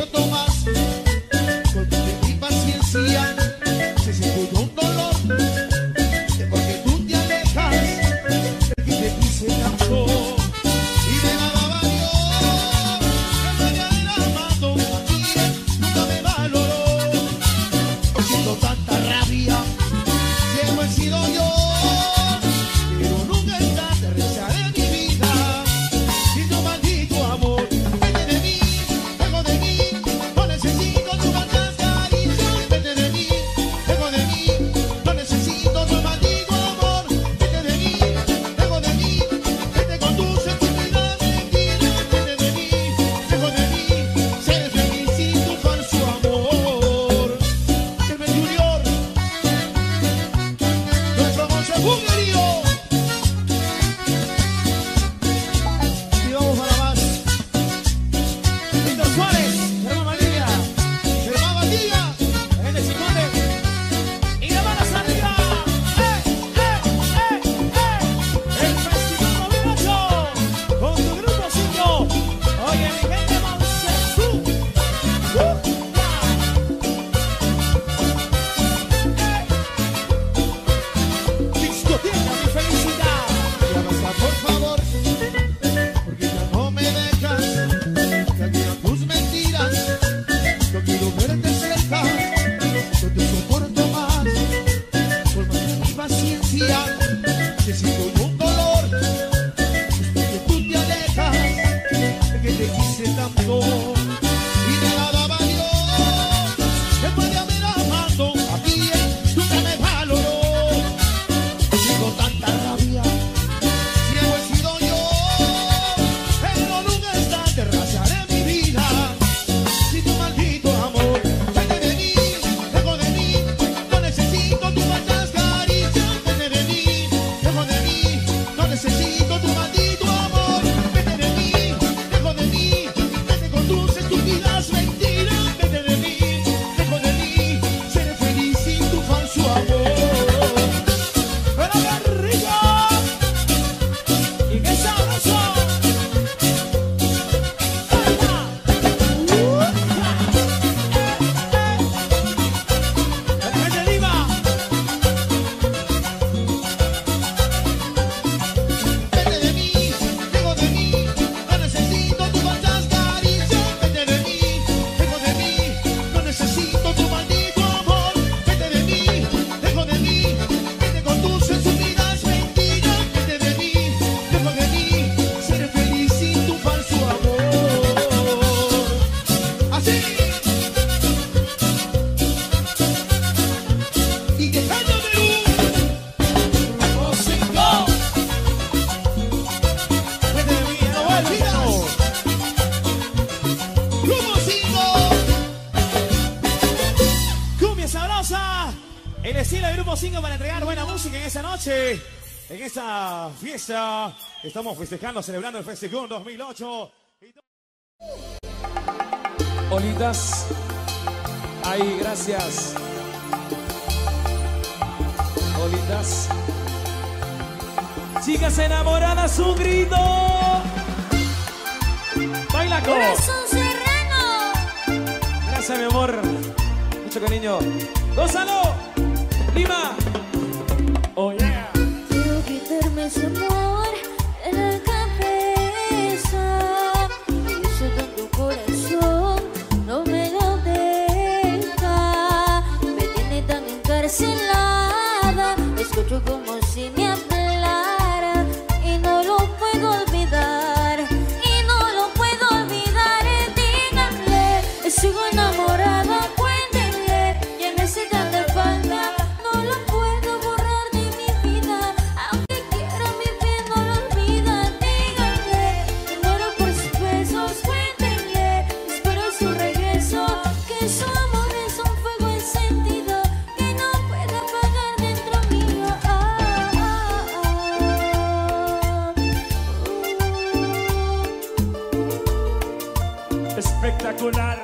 5 para entregar buena música en esta noche, en esta fiesta. Estamos festejando, celebrando el Festicón 2008. Olitas. Ahí, gracias. Olitas. Chicas enamoradas, un grito. Baila con. Corazón Serrano. Gracias, mi amor. Mucho cariño. ¡Gózalo! ¡Lima! ¡Oh, yeah! Quiero quitarme ese amor de la cabeza. Y ese tanto corazón no me lo deja. Me tiene tan encarcelada. Escucho como si me hablara. Y no lo puedo olvidar. Y no lo puedo olvidar. Díganle, sigo enamorada. Cuéntenle, ya me hace tanta falta. No lo puedo borrar de mi vida. Aunque quiera mi piel no lo olvida. Díganle, me muero por sus besos. Cuéntenle, espero su regreso. Que su amor es un fuego encendido que no puede apagar dentro mío. Espectacular.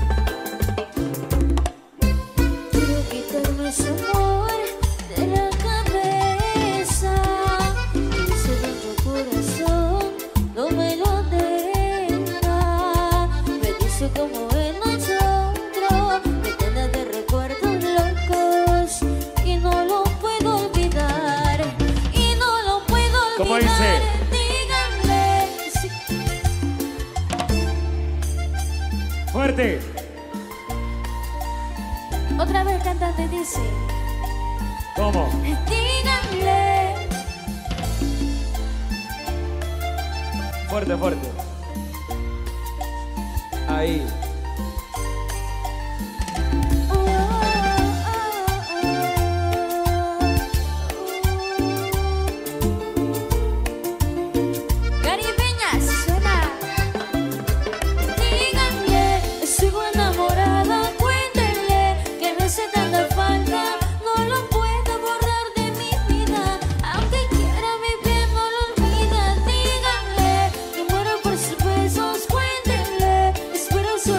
Quiero quitarme ese amor de la cabeza. Ese otro corazón no me lo deja. Me dice como en nosotros, me llena de recuerdos locos. Y no lo puedo olvidar. Y no lo puedo olvidar. ¿Cómo dice? Díganle. Fuerte. Otra vez cantante dice. ¿Cómo? Díganle. Fuerte, fuerte. Ahí. Caribeñas, suena. Díganle, sigo enamorada. Cuéntenle que me hace tanta falta. No lo puedo borrar de mi vida. Aunque quiera mi piel no lo olvida. Díganle, que muero por sus besos. Cuéntenle, espero su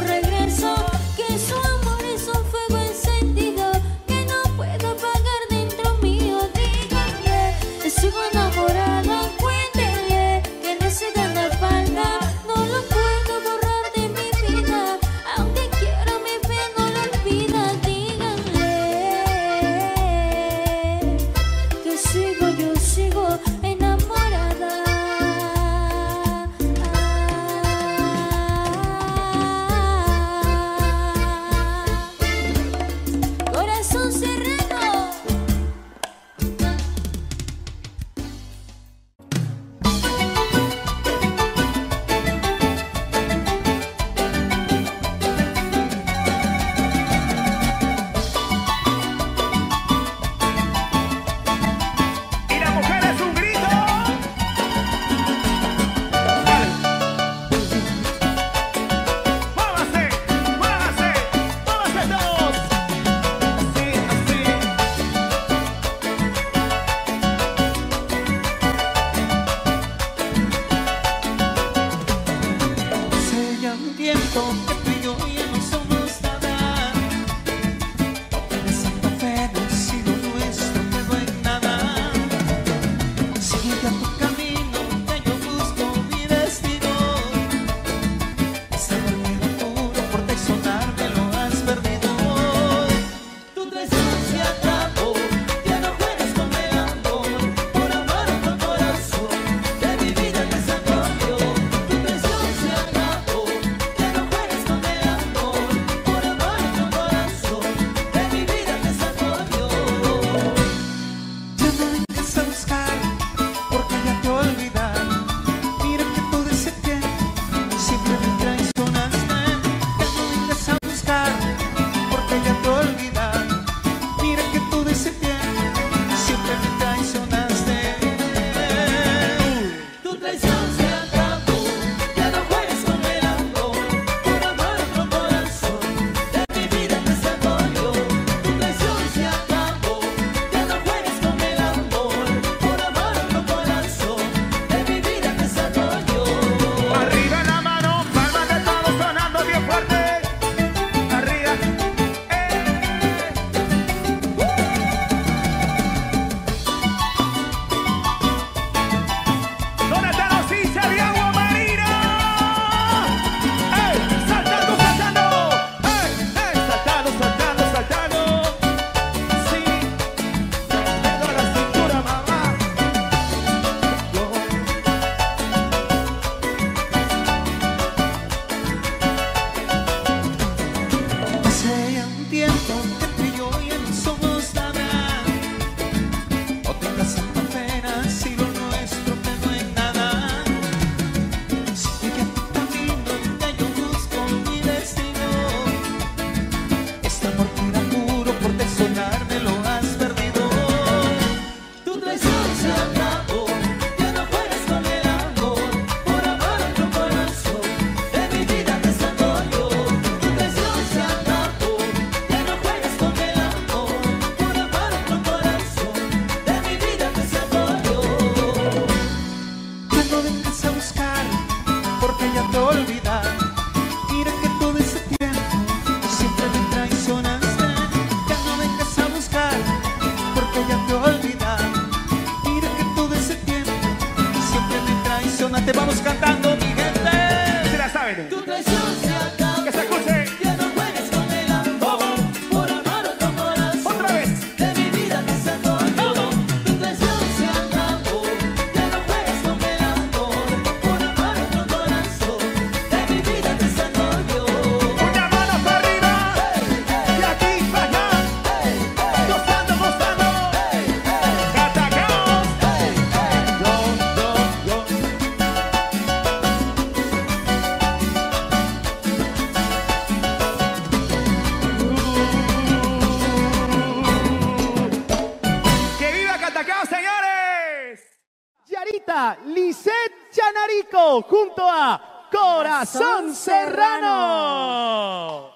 acá, señores. Yarita Lisset Chanarico junto a Corazón Serrano.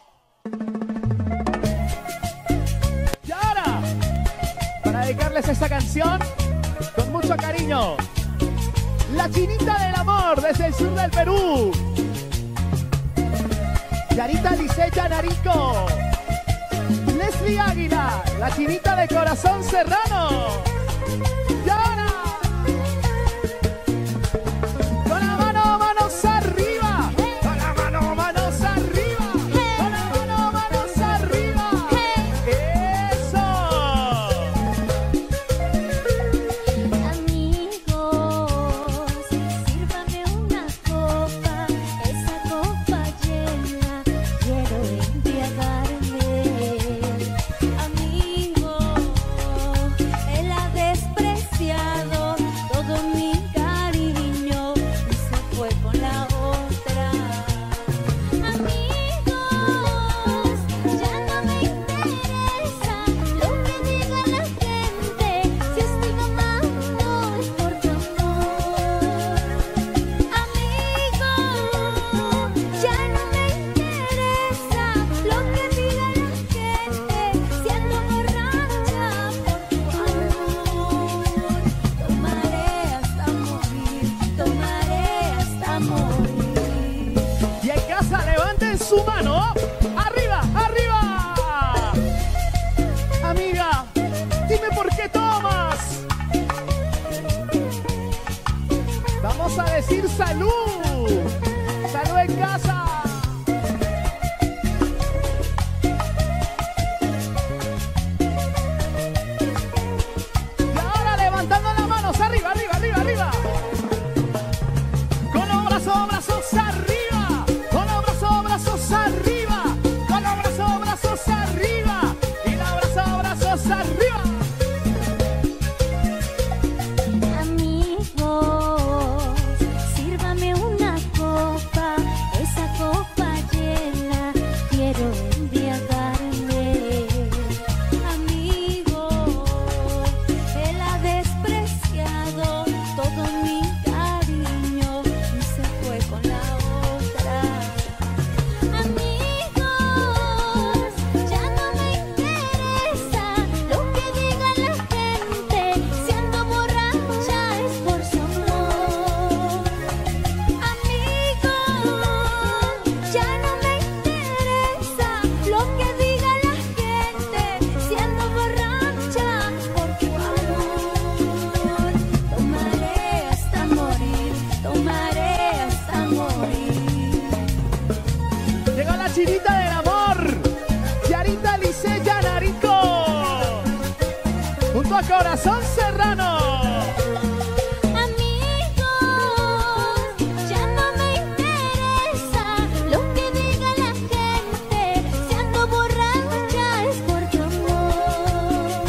Y ahora, para dedicarles esta canción con mucho cariño, la Chinita del Amor desde el sur del Perú. Yarita Lisset Chanarico. Leslie Águila, la Chinita de Corazón Serrano. Y ahora, con la mano, manos arriba. Con la mano, manos arriba. Con la mano, manos arriba. Eso. Amigos, sírvame una copa, esa copa llena, quiero embriagarme. Amigo, él ha despreciado todo mi cariño y se fue con la otra. Amigos, ya no me interesa lo que diga la gente, si estoy tomando es por tu amor. Amigos, ya no me interesa lo que diga la gente, si ando borracha por tu amor. Tomaré hasta morir, tomaré hasta morir. Y en casa levanten su mano. Arriba, arriba. Amiga, dime por qué tomas. Vamos a decir salud. Salud en casa. Y ahora levantando las manos. Arriba, arriba, arriba, arriba. Con los brazos arriba. Con los brazos arriba. Con los brazos arriba. Y los brazos arriba. Amigos, sírvame una copa, esa copa llena, quiero embriagarme. Amigo, él ha despreciado todo mi cariño y se fue con la otra. Amigos, ya no me interesa lo que diga la gente, si ando borracha es por su amor. Amigos, ya no me interesa lo que diga la gente, si ando borracha por tu amor. Tomaré hasta morir, tomaré hasta morir. Llegó la Chinita del Amor. Yarita Lisset Chanarico. Junto a Corazón Serrano. Amigos, ya no me interesa lo que diga la gente, si ando borracha es por tu amor.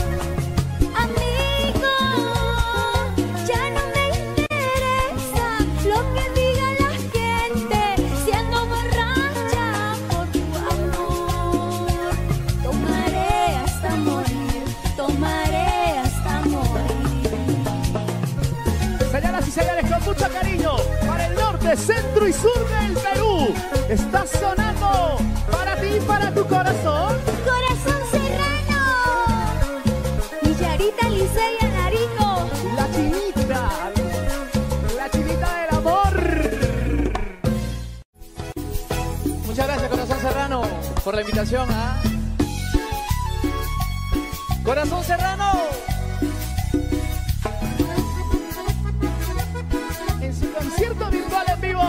Amigos, ya no me interesa lo que diga la gente, si ando borracha por tu amor. Tomaré hasta morir, tomaré hasta morir. Señoras y señores, con mucho cariño para el norte, centro y sur del Perú. Está sonando para ti y para tu corazón. Corazón Serrano y Yarita Lisset Chanarico. La Chinita del Amor. Muchas gracias, Corazón Serrano, por la invitación a Corazón Serrano. En su concierto virtual en vivo.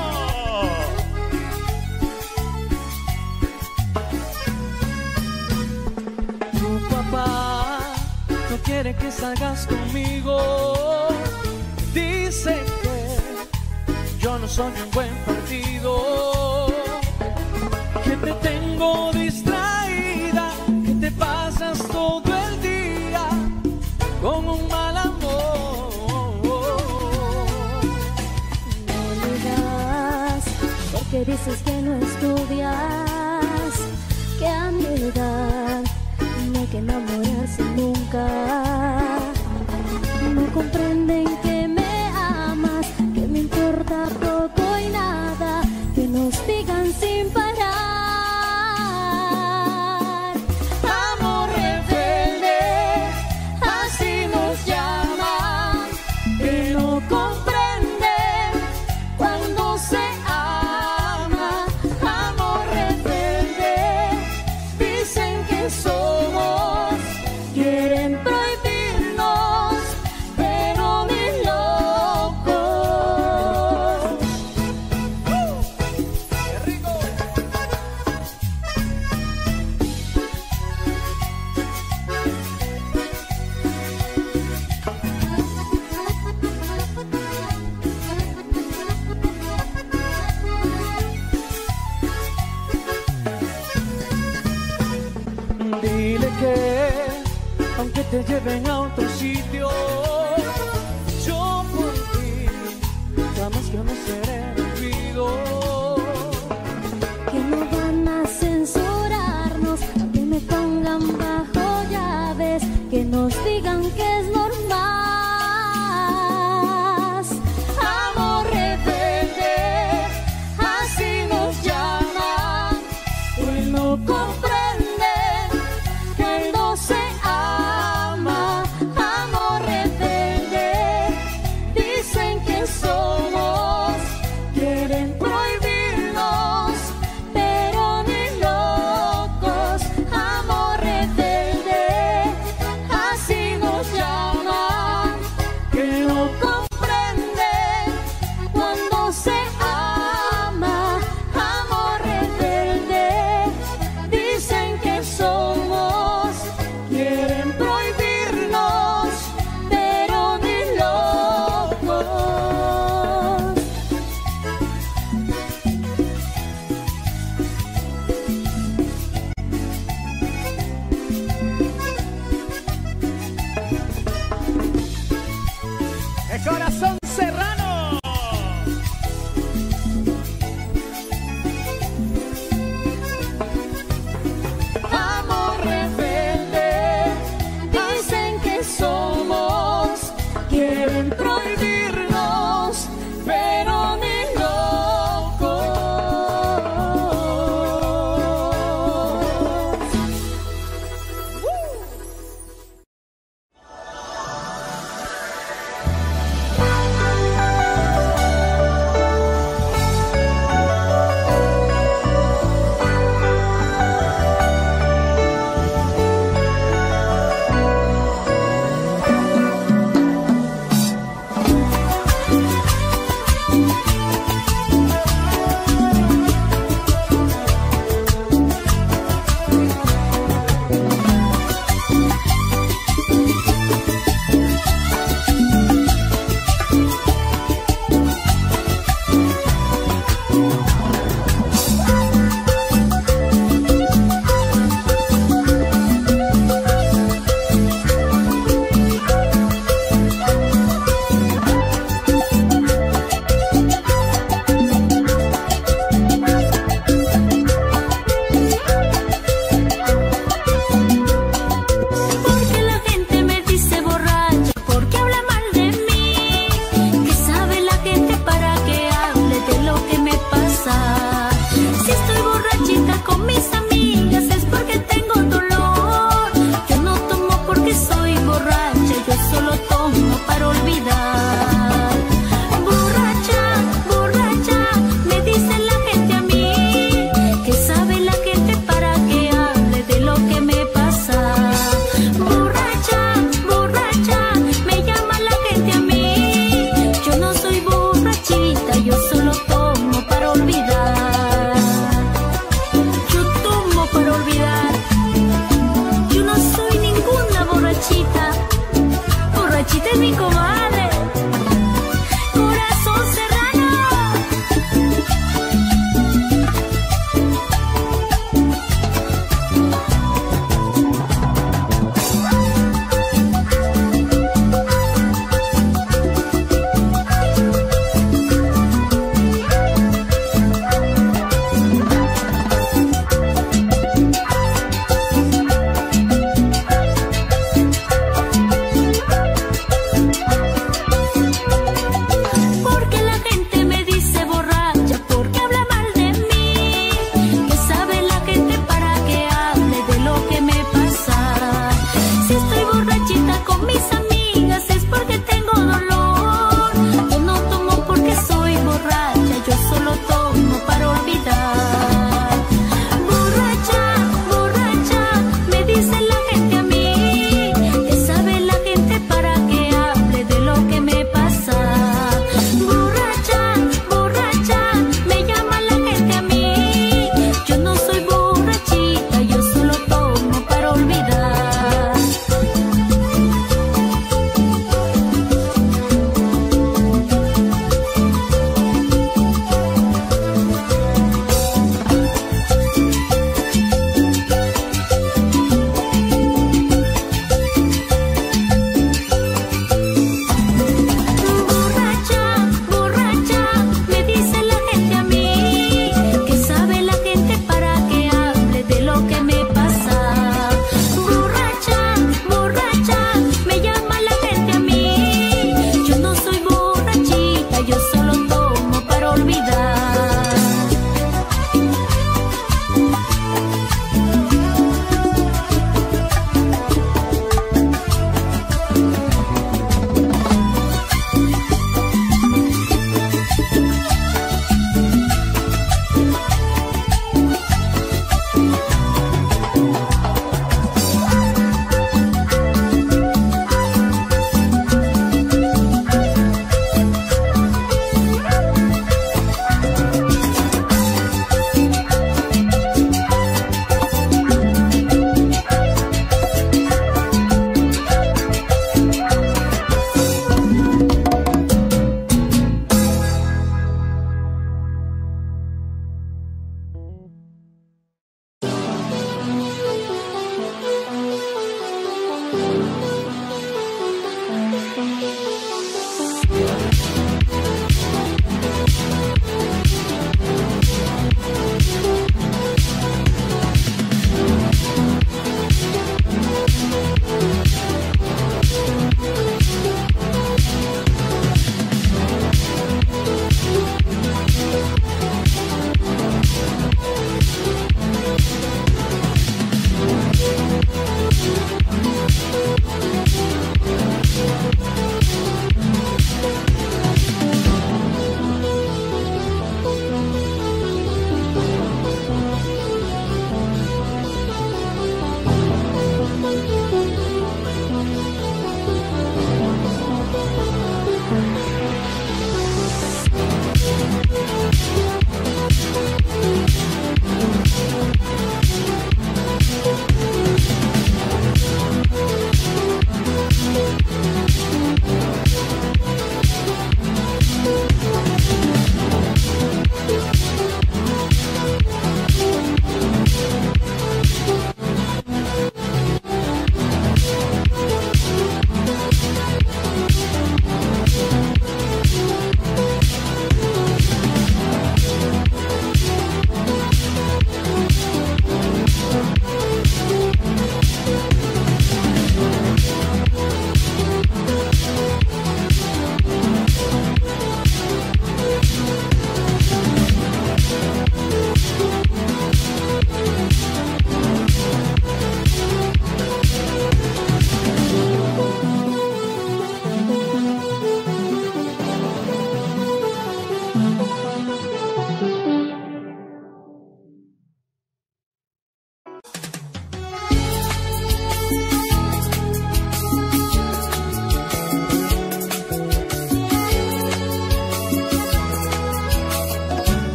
Tu papá no quiere que salgas conmigo. Dice que yo no soy un buen partido, que te tengo distraída, que te pasas todo el día con un mal amor. No le das porque dices que no estudias, que a mi edad no hay que enamorarse nunca. lleven a otro sitio. Yo por ti jamás seré olvido. Que no van a censurarnos, que me pongan bajo llaves, que nos digan que es normal. Amor rebelde, así nos llaman. Pues no comprenden que no se ama. Amor rebelde, dicen que somos, quieren prohibirnos, pero ni locos. Amor rebelde, así nos llaman, que no comprenden cuando se ama. Amor rebelde, dicen que somos, quieren prohibirnos, pero ni locos. El corazón serrano. Amor rebelde, dicen que somos, quieren prohibirnos, pero ni locos.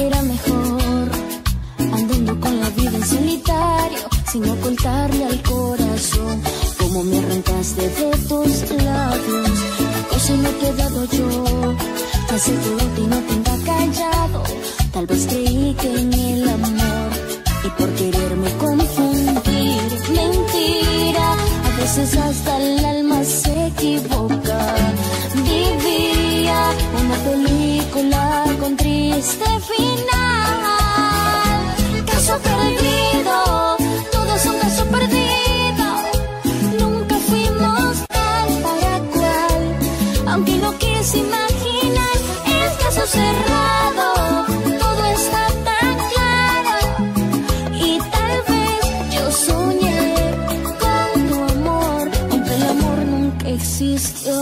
Era mejor andando con la vida en solitario, sin ocultarle al corazón como me arrancaste de tus labios. ¿Qué cosa no te he dado yo? Te aseguro que no te he callado. Tal vez creí que en el amor y por quererme confundir, mentira, a veces hasta el alma se equivoca. Vivía una película con triste final. Caso perdido, todo es un caso perdido. Nunca fuimos tal para cual, aunque no quise imaginar, es caso cerrado. Todo está tan claro y tal vez yo soñé con tu amor, aunque el amor nunca existió.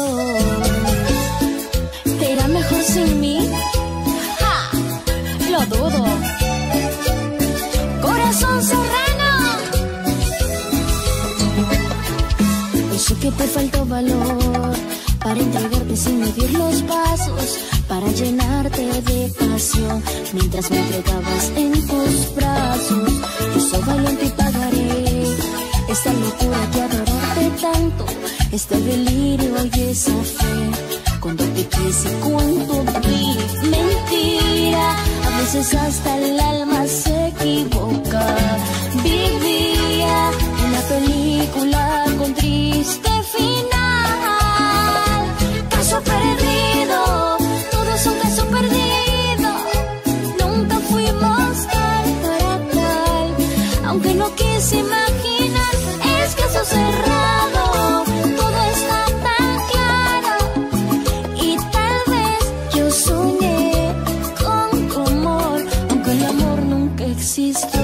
¿Será mejor sin mí? ¡Ja! Lo dudo. Corazón serrano. Hoy sé que te faltó valor para entregarte sin medir los pasos, para llenarte de pasión mientras me entregabas en tus brazos. Yo soy valiente y pagaré esta locura que adorarte tanto, este delirio y esa fe. Cuando te quise y cuando vi, mentira, a veces hasta el alma se equivoca. Vivía una película con triste final. Caso perdido, todo es un caso perdido. Nunca fuimos tal para tal, aunque no quise imaginar, es caso cerrado. Todo está tan claro y tal vez yo soñé con tu amor, aunque el amor nunca existió.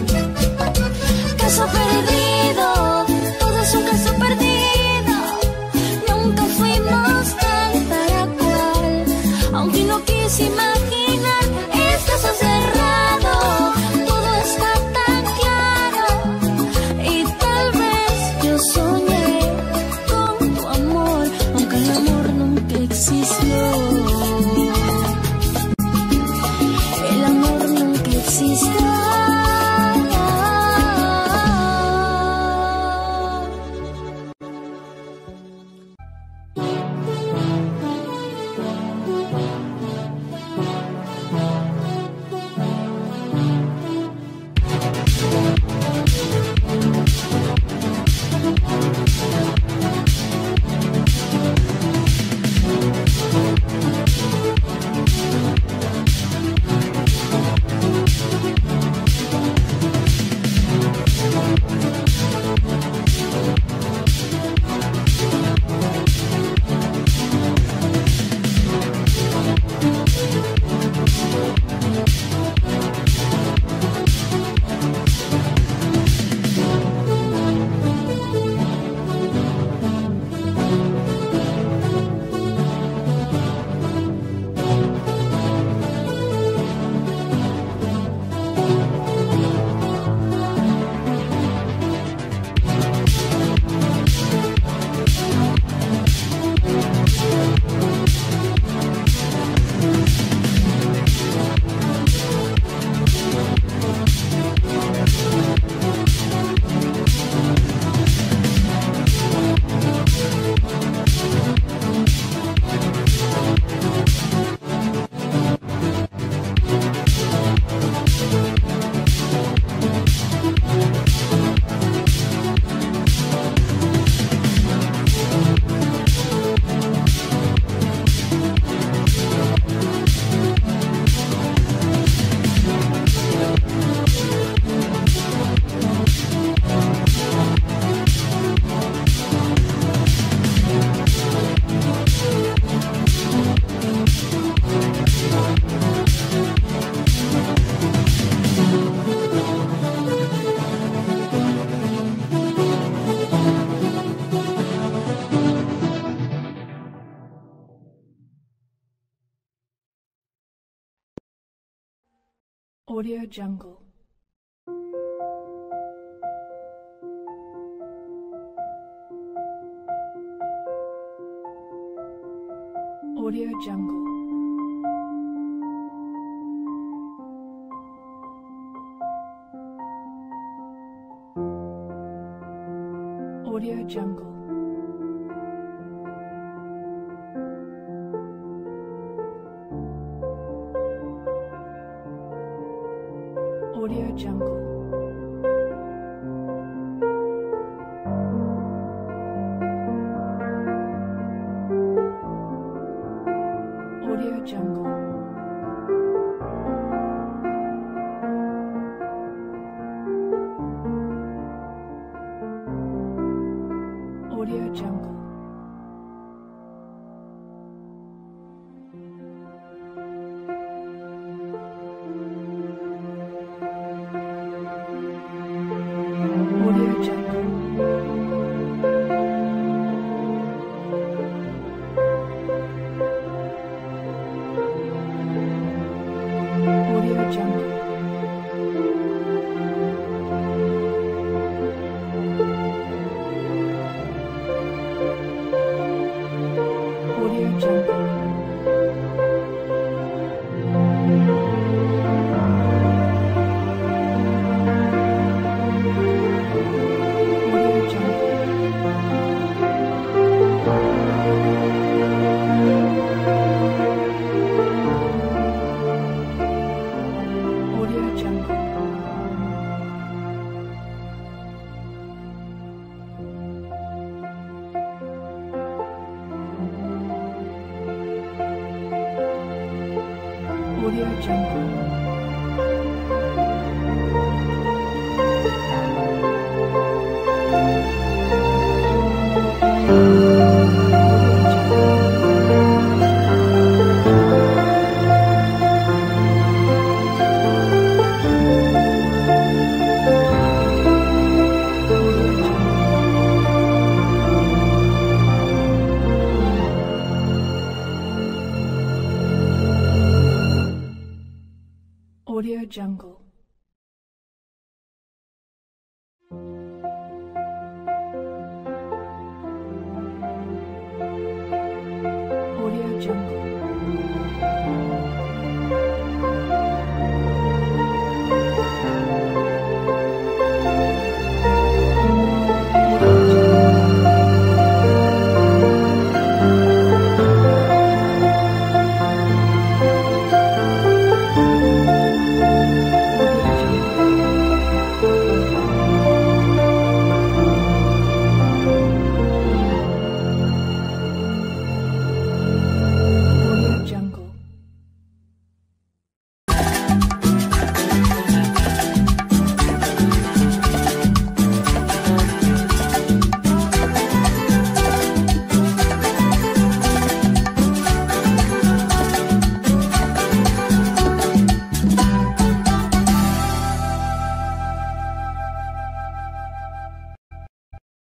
Caso perdido, todo es un caso perdido. Nunca fuimos tal para cual, aunque no quise imaginar, es caso cerrado. Todo está tan claro y tal vez yo soñé con tu amor, aunque el amor nunca existió. El amor nunca existió. Audio Jungle. Audio Jungle. Jungle. Audio Jungle. Audio Jungle. Audio Jungle. Audio Jungle. Audio Jungle. Audio Jungle. Audio Jungle. Audio Jungle. Audio Jungle. Audio Jungle. Audio Jungle.